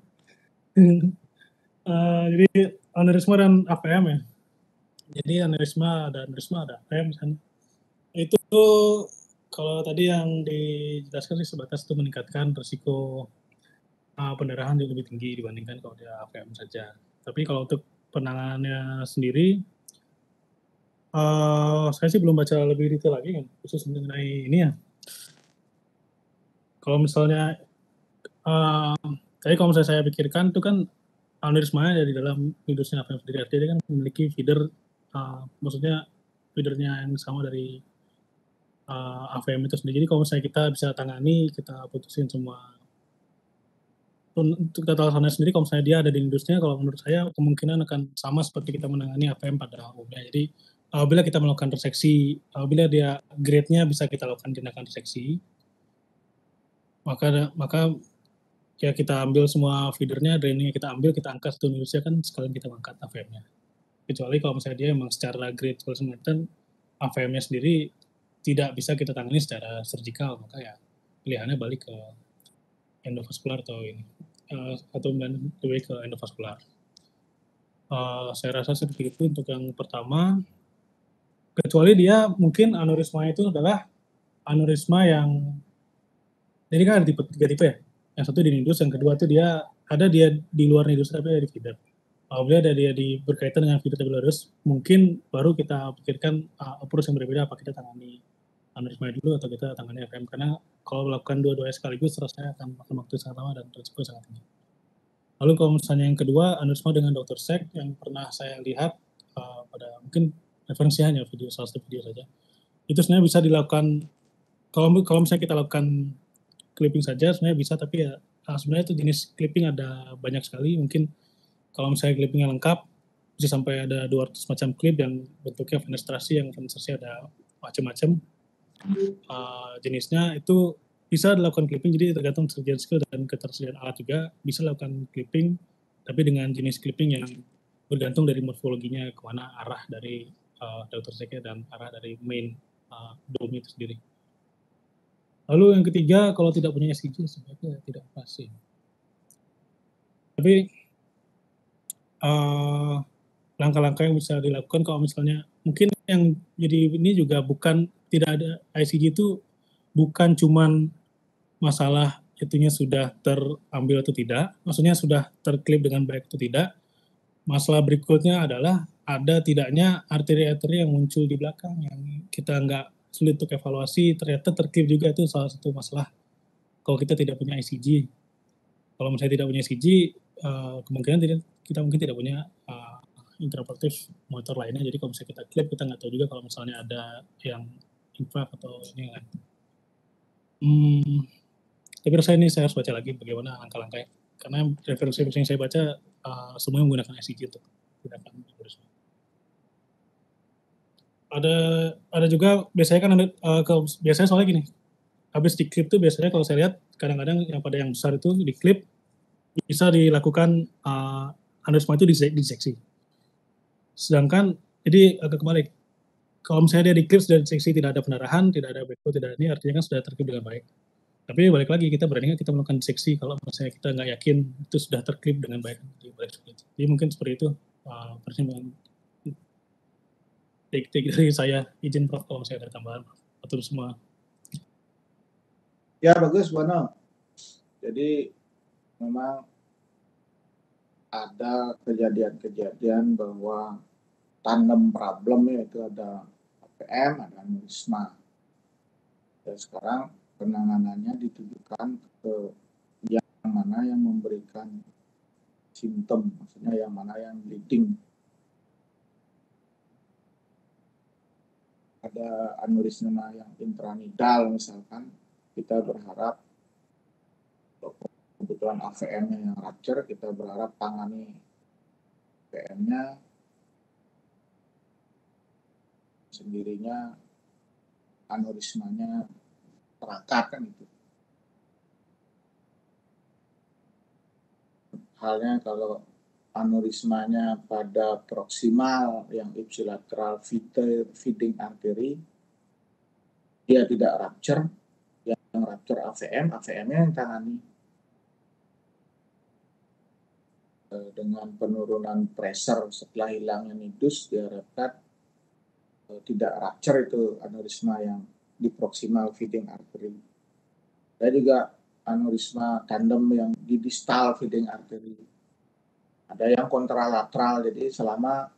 Jadi aneurisma dan AVM ya. Jadi aneurisma ada AVM misalnya. Itu kalau tadi yang dijelaskan sih sebatas itu meningkatkan risiko pendarahan yang lebih tinggi dibandingkan kalau dia AVM saja. Tapi kalau untuk penanganannya sendiri, saya sih belum baca lebih detail lagi kan, khusus mengenai ini ya. Kalau misalnya, kalau misalnya saya pikirkan itu kan aneurisma ada di dalam industri AVM sendiri, artinya dia kan memiliki feeder, maksudnya feedernya yang sama dari AVM itu sendiri. Jadi kalau misalnya kita bisa tangani, kita putusin semua untuk tata laksana sendiri, kalau misalnya dia ada di industrinya, kalau menurut saya kemungkinan akan sama seperti kita menangani AVM pada umumnya. Jadi apabila kita melakukan reseksi, apabila dia grade-nya bisa kita lakukan tindakan reseksi, maka ya kita ambil semua feedernya, drainnya kita ambil, kita angkat satu industri, kan sekalian kita angkat AVM-nya. Kecuali kalau misalnya dia memang secara grade keselamatan AVM-nya sendiri tidak bisa kita tangani secara surgical, maka ya pilihannya balik ke endovaskular atau ini, atau lebih ke endovaskular. Saya rasa seperti itu untuk yang pertama, kecuali dia mungkin aneurisma itu adalah aneurisma yang, jadi kan ada tiga tipe ya, yang satu di nidus, yang kedua itu dia di luar nidus tapi ada di feeder. Apabila ada dia berkaitan dengan feeder tabularis, mungkin baru kita pikirkan approach yang berbeda, apa kita tangani aneurisma dulu atau kita tangani AVM, karena kalau melakukan dua-duanya sekaligus rasanya akan makan waktu sangat lama dan risiko sangat tinggi. Lalu kalau misalnya yang kedua, aneurisma dengan Dr. Sek yang pernah saya lihat pada mungkin referensinya hanya video, salah satu video saja. Itu sebenarnya bisa dilakukan, kalau misalnya kita lakukan clipping saja sebenarnya bisa, tapi ya sebenarnya itu jenis clipping ada banyak sekali. Mungkin kalau misalnya clippingnya lengkap, bisa sampai ada 200 macam clip yang bentuknya fenestrasi, yang fenestrasi ada macam-macam jenisnya, itu bisa dilakukan clipping. Jadi tergantung surgeon skill dan ketersediaan alat juga bisa lakukan clipping, tapi dengan jenis clipping yang bergantung dari morfologinya, kemana arah dari Dr. Seknya dan arah dari main dome itu sendiri. Lalu yang ketiga, kalau tidak punya SIG sebaiknya tidak operasi. Tapi langkah-langkah yang bisa dilakukan kalau misalnya mungkin yang jadi ini juga bukan tidak ada ICG itu bukan cuman masalah itunya sudah terambil atau tidak, maksudnya sudah terklip dengan baik atau tidak. Masalah berikutnya adalah ada tidaknya arteri-arteri yang muncul di belakang yang kita nggak sulit untuk evaluasi, ternyata terklip juga, itu salah satu masalah kalau kita tidak punya ICG. Kalau misalnya tidak punya ICG, kemungkinan kita mungkin tidak punya intraoperatif monitor lainnya. Jadi kalau misalnya kita klip, kita nggak tahu juga kalau misalnya ada yang infrak atau ini kan. Tapi rasanya ini saya harus baca lagi bagaimana langkah-langkahnya, karena referensi yang saya baca semuanya menggunakan ICG untuk tindakan aneurisma. Ada juga biasanya kan biasanya soalnya gini, habis di clip tuh biasanya kalau saya lihat kadang-kadang yang pada yang besar itu di clip bisa dilakukan aneurisma itu diseksi. Sedangkan jadi agak kebalik. Kalau misalnya dia di clip sudah diseksi, tidak ada pendarahan, tidak ada backflow, tidak ada ini, artinya kan sudah terklip dengan baik. Tapi balik lagi, kita berani kita melakukan diseksi kalau misalnya kita nggak yakin itu sudah terklip dengan baik. Jadi mungkin seperti itu pertimbangan dari saya. Izin Prof kalau misalnya ada tambahan atau semua. Ya bagus, Bono. Jadi memang ada kejadian-kejadian bahwa tandem problemnya itu ada AVM, ada aneurisma. Dan sekarang penanganannya ditujukan ke yang mana yang memberikan simptom, maksudnya yang mana yang bleeding. Ada aneurisma yang intranidal misalkan, kita berharap kebetulan AVM-nya yang rupture, kita berharap tangani AVM-nya sendirinya, aneurismanya terangkat kan itu. Halnya kalau aneurismanya pada proksimal yang ipsilateral feeding artery, dia tidak rupture, yang rupture AVM, AVM-nya yang tangani. Dengan penurunan pressure setelah hilangnya nidus, diharapkan tidak rupture itu aneurisma yang di proximal feeding artery. Ada juga aneurisma tandem yang di distal feeding artery. Ada yang kontralateral, jadi selama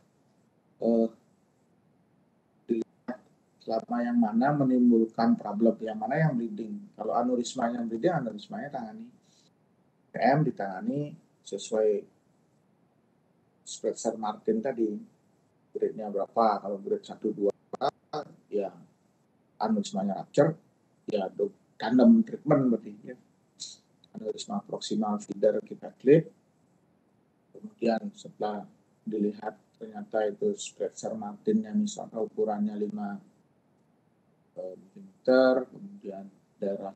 yang mana menimbulkan problem, yang mana yang bleeding. Kalau aneurismanya bleeding, aneurismanya tangani. PM ditangani sesuai Spitzer Martin tadi, grade-nya berapa. Kalau grade 1, 2, ya aneurismanya rupture, ya tandem treatment berarti ya. Aneurisma proximal feeder kita klik, kemudian setelah dilihat ternyata itu Spitzer Martinnya misalnya ukurannya 5 mm, kemudian daerah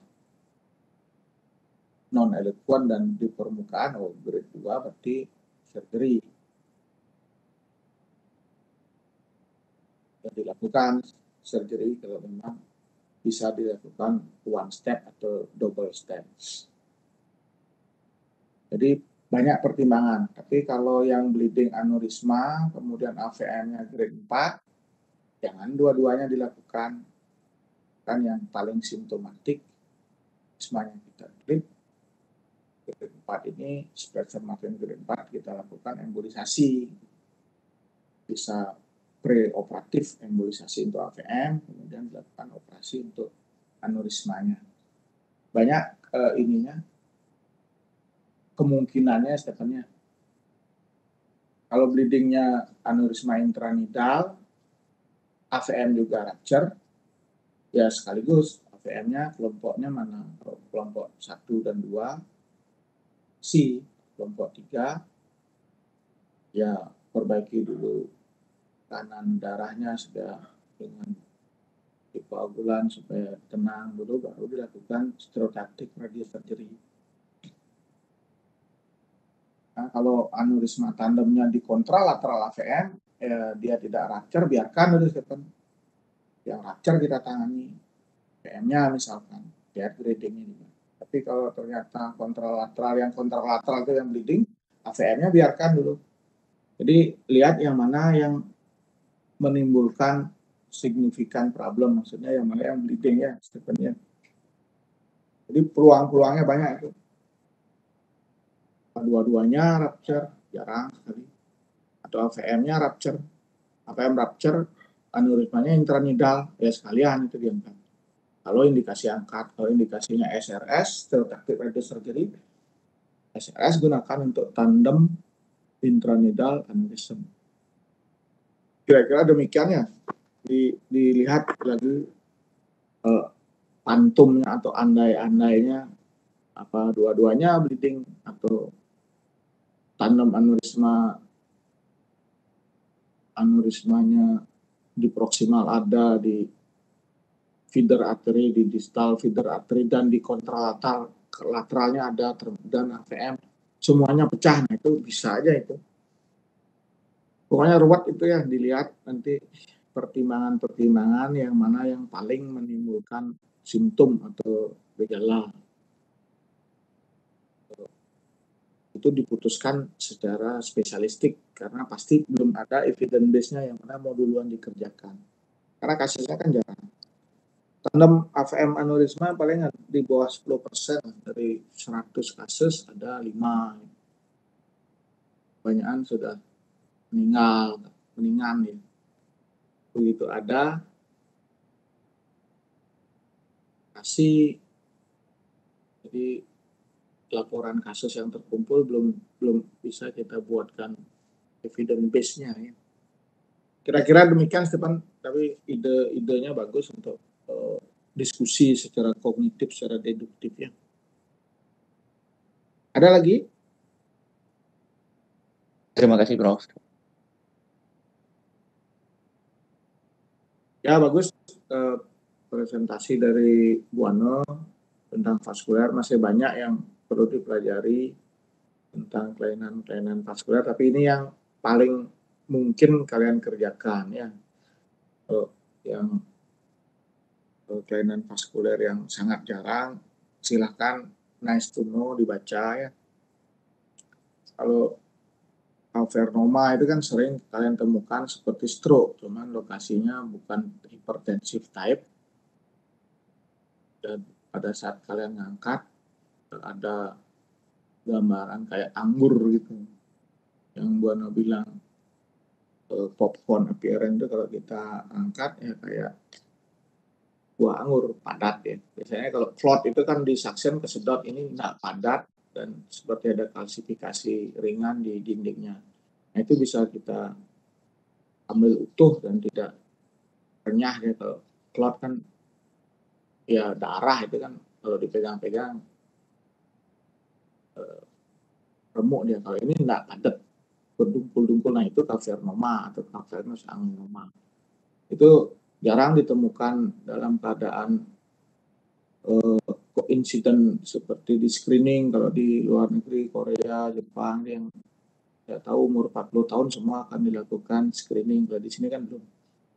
non-eloquent dan di permukaan, grade 2 berarti surgery. Yang dilakukan surgery kalau memang bisa dilakukan one step atau double step. Jadi banyak pertimbangan, tapi kalau yang bleeding aneurisma kemudian AVM-nya grade 4, jangan dua-duanya dilakukan. Kan yang paling simptomatik aneurismanya kita klik, grade 4 ini Spitzer Martin grade 4 kita lakukan embolisasi, bisa preoperatif embolisasi untuk AVM, kemudian dilakukan operasi untuk aneurismanya. Banyak kemungkinannya sebenarnya. Kalau bleedingnya aneurisma intranidal, AVM juga rupture, ya sekaligus AVM-nya kelompoknya mana? Kelompok 1 dan 2, C, kelompok 3, ya perbaiki dulu kanan darahnya sudah dengan dicoagulan supaya tenang dulu, baru dilakukan stereotactic radiosurgery. Nah, kalau aneurisma tandemnya di kontralateral AVM, dia tidak rupture, biarkan dulu Stephen. Yang rupture kita tangani AVM-nya misalkan, lihat gradingnya juga. Tapi kalau ternyata kontralateral itu yang bleeding, AVM-nya biarkan dulu. Jadi lihat yang mana yang menimbulkan signifikan problem, maksudnya yang mana yang bleeding ya, Stephen. Jadi peluang-peluangnya banyak itu. Dua-duanya rupture, jarang sekali. Atau AVM-nya rupture. AVM rupture, aneurismanya intranidal, ya sekalian itu diangkat. Kalau indikasi angkat, kalau indikasinya SRS, stereotactic radiosurgery, SRS gunakan untuk tandem intranidal aneurism. Kira-kira demikian ya. Dilihat lagi pantumnya atau andai-andainya, apa dua-duanya bleeding atau tandem aneurismanya di proksimal ada, di feeder artery, di distal feeder artery, dan di kontralateralnya ada, dan AVM semuanya pecah. Nah itu bisa aja itu. Pokoknya ruwet itu ya, dilihat nanti pertimbangan-pertimbangan yang mana yang paling menimbulkan simptom atau gejala. Itu diputuskan secara spesialistik karena pasti belum ada evidence base-nya yang mana mau duluan dikerjakan. Karena kasusnya kan jarang. Tandem AVM aneurisma paling di bawah 10%, dari 100 kasus ada 5. Kebanyakan sudah meninggal ya. Begitu ada kasih, jadi laporan kasus yang terkumpul belum bisa kita buatkan evidence base-nya ya. Kira-kira demikian Stephen, tapi idenya bagus untuk diskusi secara kognitif, secara deduktif ya. Ada lagi? Terima kasih, Prof. Ya, bagus. Presentasi dari Bu Ano tentang vaskuler, masih banyak yang perlu dipelajari tentang kelainan-kelainan vaskuler, tapi ini yang paling mungkin kalian kerjakan ya. Yang kelainan vaskuler yang sangat jarang, silahkan nice to know dibaca ya. Kalau kavernoma itu kan sering kalian temukan seperti stroke, cuman lokasinya bukan hypertensive type. Dan pada saat kalian ngangkat, ada gambaran kayak anggur gitu. Yang Bu Ano bilang popcorn appearance itu kalau kita angkat ya kayak buah anggur padat ya. Biasanya kalau clot itu kan disaksen kesedot, ini nggak padat dan seperti ada kalsifikasi ringan di dindingnya. Nah itu bisa kita ambil utuh dan tidak renyah ya. Kalau clot kan ya darah itu kan kalau dipegang-pegang remuk dia. Kalau ini nggak padat, berdumpul-dumpul. Nah itu kavernoma atau cavernous angioma. Itu jarang ditemukan dalam keadaan insiden seperti di screening. Kalau di luar negeri, Korea, Jepang, yang saya tahu umur 40 tahun semua akan dilakukan screening. Kalau di sini kan belum.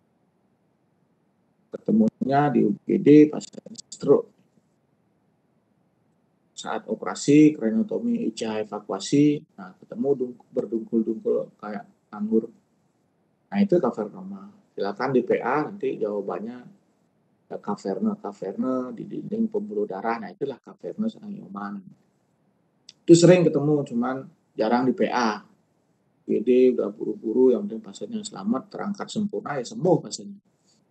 Ketemunya di UGD pasien stroke. Saat operasi, kraniotomi, ICH evakuasi, nah ketemu berdungkul-dungkul kayak anggur. Nah itu kavernoma. Silakan di PA nanti jawabannya kaverne di dinding pembuluh darah. Nah itulah cavernous angioma. Itu sering ketemu, cuman jarang di PA. PD udah buru-buru, yang penting pasiennya selamat, terangkat sempurna ya sembuh pasiennya.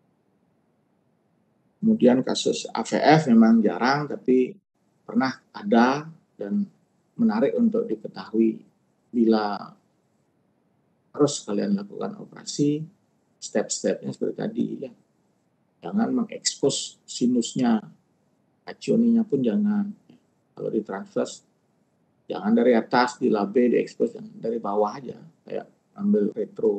Kemudian kasus AVF memang jarang, tapi pernah ada dan menarik untuk diketahui. Bila harus kalian lakukan operasi, step-stepnya seperti tadi ya. Jangan mengekspos sinusnya, acioninya pun jangan. Kalau ditransverse, jangan dari atas di labe diekspos, jangan dari bawah aja. Kayak ambil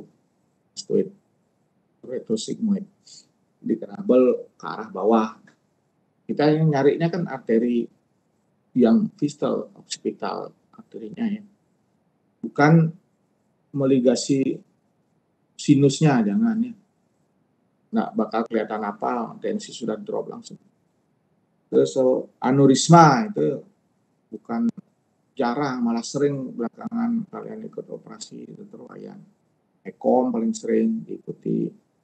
retrosigmoid, dikenabel ke arah bawah. Kita yang nyarinya kan arteri yang distal, occipital arterinya ya. Bukan meligasi sinusnya, jangan ya. Nggak bakal kelihatan apa, tensi sudah drop langsung. Terus aneurisma itu bukan jarang, malah sering belakangan kalian ikut operasi itu terwayan. Ekom paling sering diikuti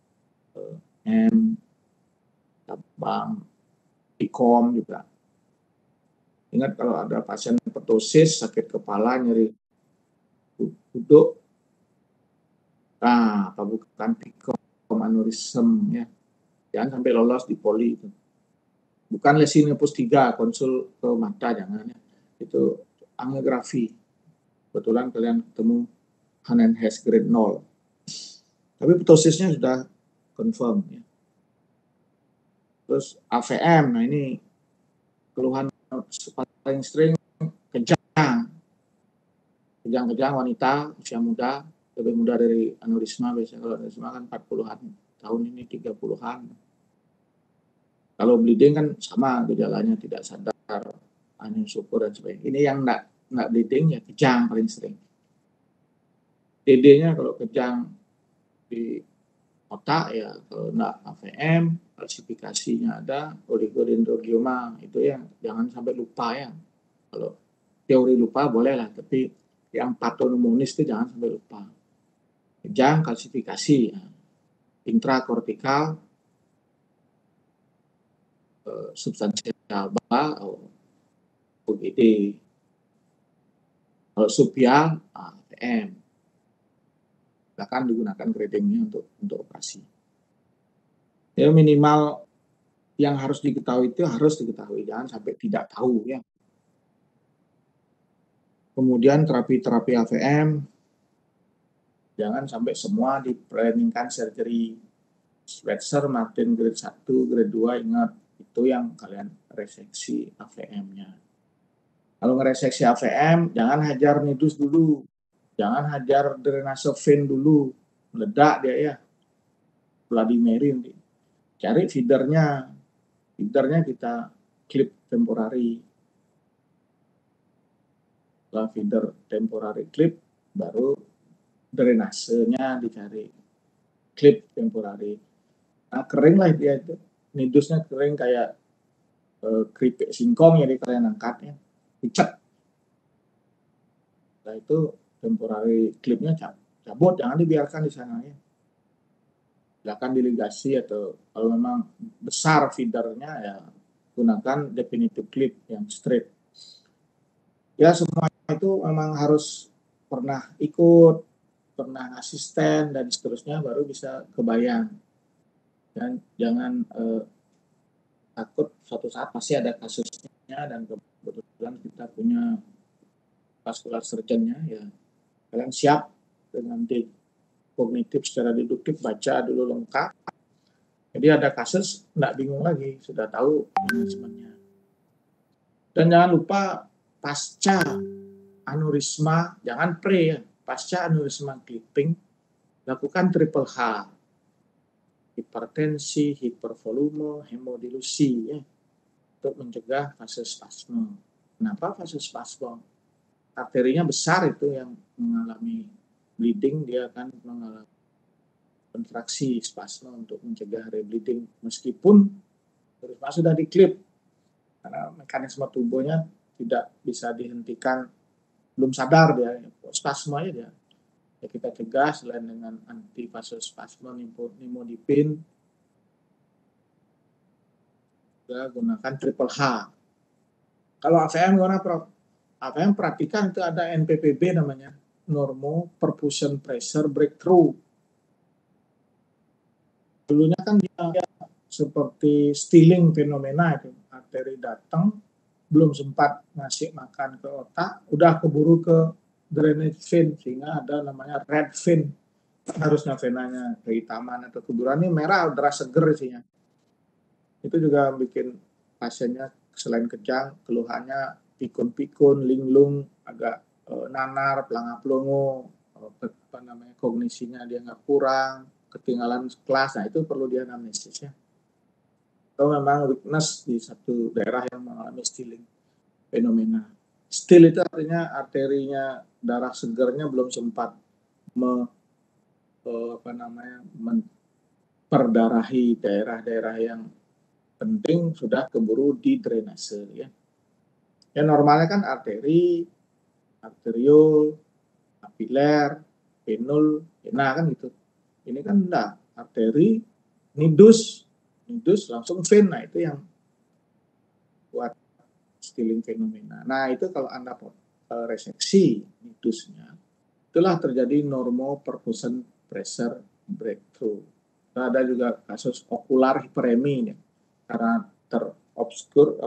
cabang, ICOM juga. Ingat kalau ada pasien ptosis, sakit kepala, nyeri duduk, nah apa bukan PICOM aneurism ya. Jangan sampai lolos di poli itu. Bukan lesi nefus 3, konsul ke mata, jangan ya. Itu angiografi. Kebetulan kalian ketemu Hanen-Hess grade 0. Tapi ptosisnya sudah confirm ya. Terus AVM, nah ini keluhan paling sering kejang. Kejang-kejang wanita usia muda, lebih muda dari aneurisma. Biasanya kalau aneurisma kan 40-an, tahun ini 30-an. Kalau bleeding kan sama gejalanya, tidak sadar, angin syukur dan sebagainya. Ini yang nggak bleeding ya kejang paling sering. DD-nya kalau kejang di otak ya, kalau nggak AVM, klasifikasinya ada oligodendroglioma, itu ya jangan sampai lupa ya. Kalau teori lupa boleh lah, tapi yang patonemonis itu jangan sampai lupa. Kejang, klasifikasi ya. Intrakortikal, substansial UGD. Kalau subial, AVM. Silakan digunakan gradingnya untuk operasi. Ya minimal yang harus diketahui itu harus diketahui, jangan sampai tidak tahu ya. Kemudian terapi-terapi AVM, jangan sampai semua di-planningkan surgery. Schweitzer, Martin grade 1, grade 2, ingat itu yang kalian reseksi AVM-nya. Kalau ngereseksi AVM, jangan hajar nidus dulu. Jangan hajar drainase vein dulu. Meledak dia ya. Vladimirin. Cari feedernya. Feedernya kita clip temporary. Setelah feeder temporary clip, baru drainasenya dicari. Clip temporary. Nah, kering lah dia itu. Nidusnya kering kayak keripik singkong, jadi kalian angkatnya. Dicat. Setelah itu temporary clipnya cabut, jangan dibiarkan di sana ya. Silakan diligasi, atau kalau memang besar feedernya ya gunakan definitive clip yang straight. Ya semua itu memang harus pernah ikut, pernah asisten dan seterusnya baru bisa kebayang. Dan jangan takut, suatu saat pasti ada kasusnya, dan kebetulan kita punya vascular surgeon-nya ya. Kalian siap dengan kognitif secara deduktif, baca dulu lengkap. Jadi ada kasus, nggak bingung lagi, sudah tahu manajemennya. Dan jangan lupa pasca aneurisma, jangan pre ya, pasca aneurisma clipping, lakukan triple H. Hipertensi, hipervolume, hemodilusi ya, untuk mencegah fase spasme. Kenapa fase spasme? Arterinya besar itu yang mengalami bleeding, dia akan mengalami kontraksi spasme untuk mencegah rebleeding meskipun aneurisma sudah diklip, karena mekanisme tubuhnya tidak bisa dihentikan, belum sadar dia, spasme aja dia. Ya, kita cegah selain dengan antivasospasme nimodipin, kita gunakan triple H. Kalau AVM gimana Prof? AVM perhatikan itu ada NPPB namanya, Normo Perfusion Pressure Breakthrough. Dulunya kan dia seperti stealing fenomena itu, arteri datang belum sempat ngasih makan ke otak, udah keburu ke drainage vein, sehingga ada namanya red vein. Harusnya venanya kehitaman atau keburuan, ini merah, deras seger isinya. Itu juga bikin pasiennya selain kejang, keluhannya pikun-pikun, linglung, agak nanar, pelangap-pelongo, kognisinya dia nggak kurang, ketinggalan kelas. Nah itu perlu dianamnesis ya. Atau memang weakness di satu daerah yang mengalami stealing fenomena. Still itu artinya arterinya, darah segernya belum sempat memperdarahi daerah-daerah yang penting, sudah keburu di drainase ya. Ya normalnya kan arteri, arteriol, kapiler, venul, vena kan gitu. Ini kan enggak, arteri, nidus langsung vein. Nah itu yang buat stealing fenomena. Nah itu kalau Anda reseksi nidusnya, itulah terjadi normo perfusion pressure breakthrough. Nah, ada juga kasus okular hiperemi ya, karena terobskur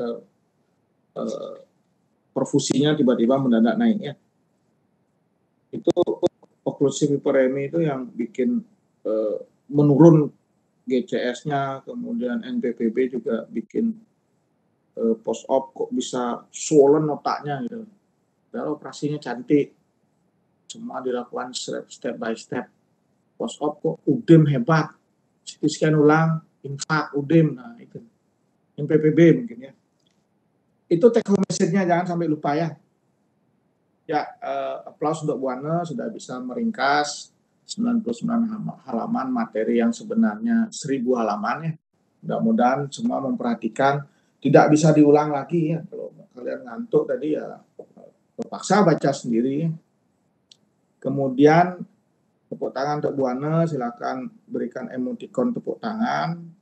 perfusinya tiba-tiba mendadak naik ya. Itu occlusive hiperemi itu yang bikin menurun GCS-nya, kemudian NPPB juga bikin post-op kok bisa swollen otaknya gitu. Padahal operasinya cantik, semua dilakukan step by step. Post-op kok udem hebat, CT scan ulang, infak udem, nah itu NPPB mungkin ya. Itu take home message-nya, jangan sampai lupa ya. Ya, aplaus untuk Bu Ana sudah bisa meringkas 99 halaman materi yang sebenarnya 1000 halaman ya. Mudah-mudahan semua memperhatikan, tidak bisa diulang lagi ya. Kalau kalian ngantuk tadi ya terpaksa baca sendiri. Kemudian tepuk tangan untuk Bu Ana, silakan berikan emoticon tepuk tangan.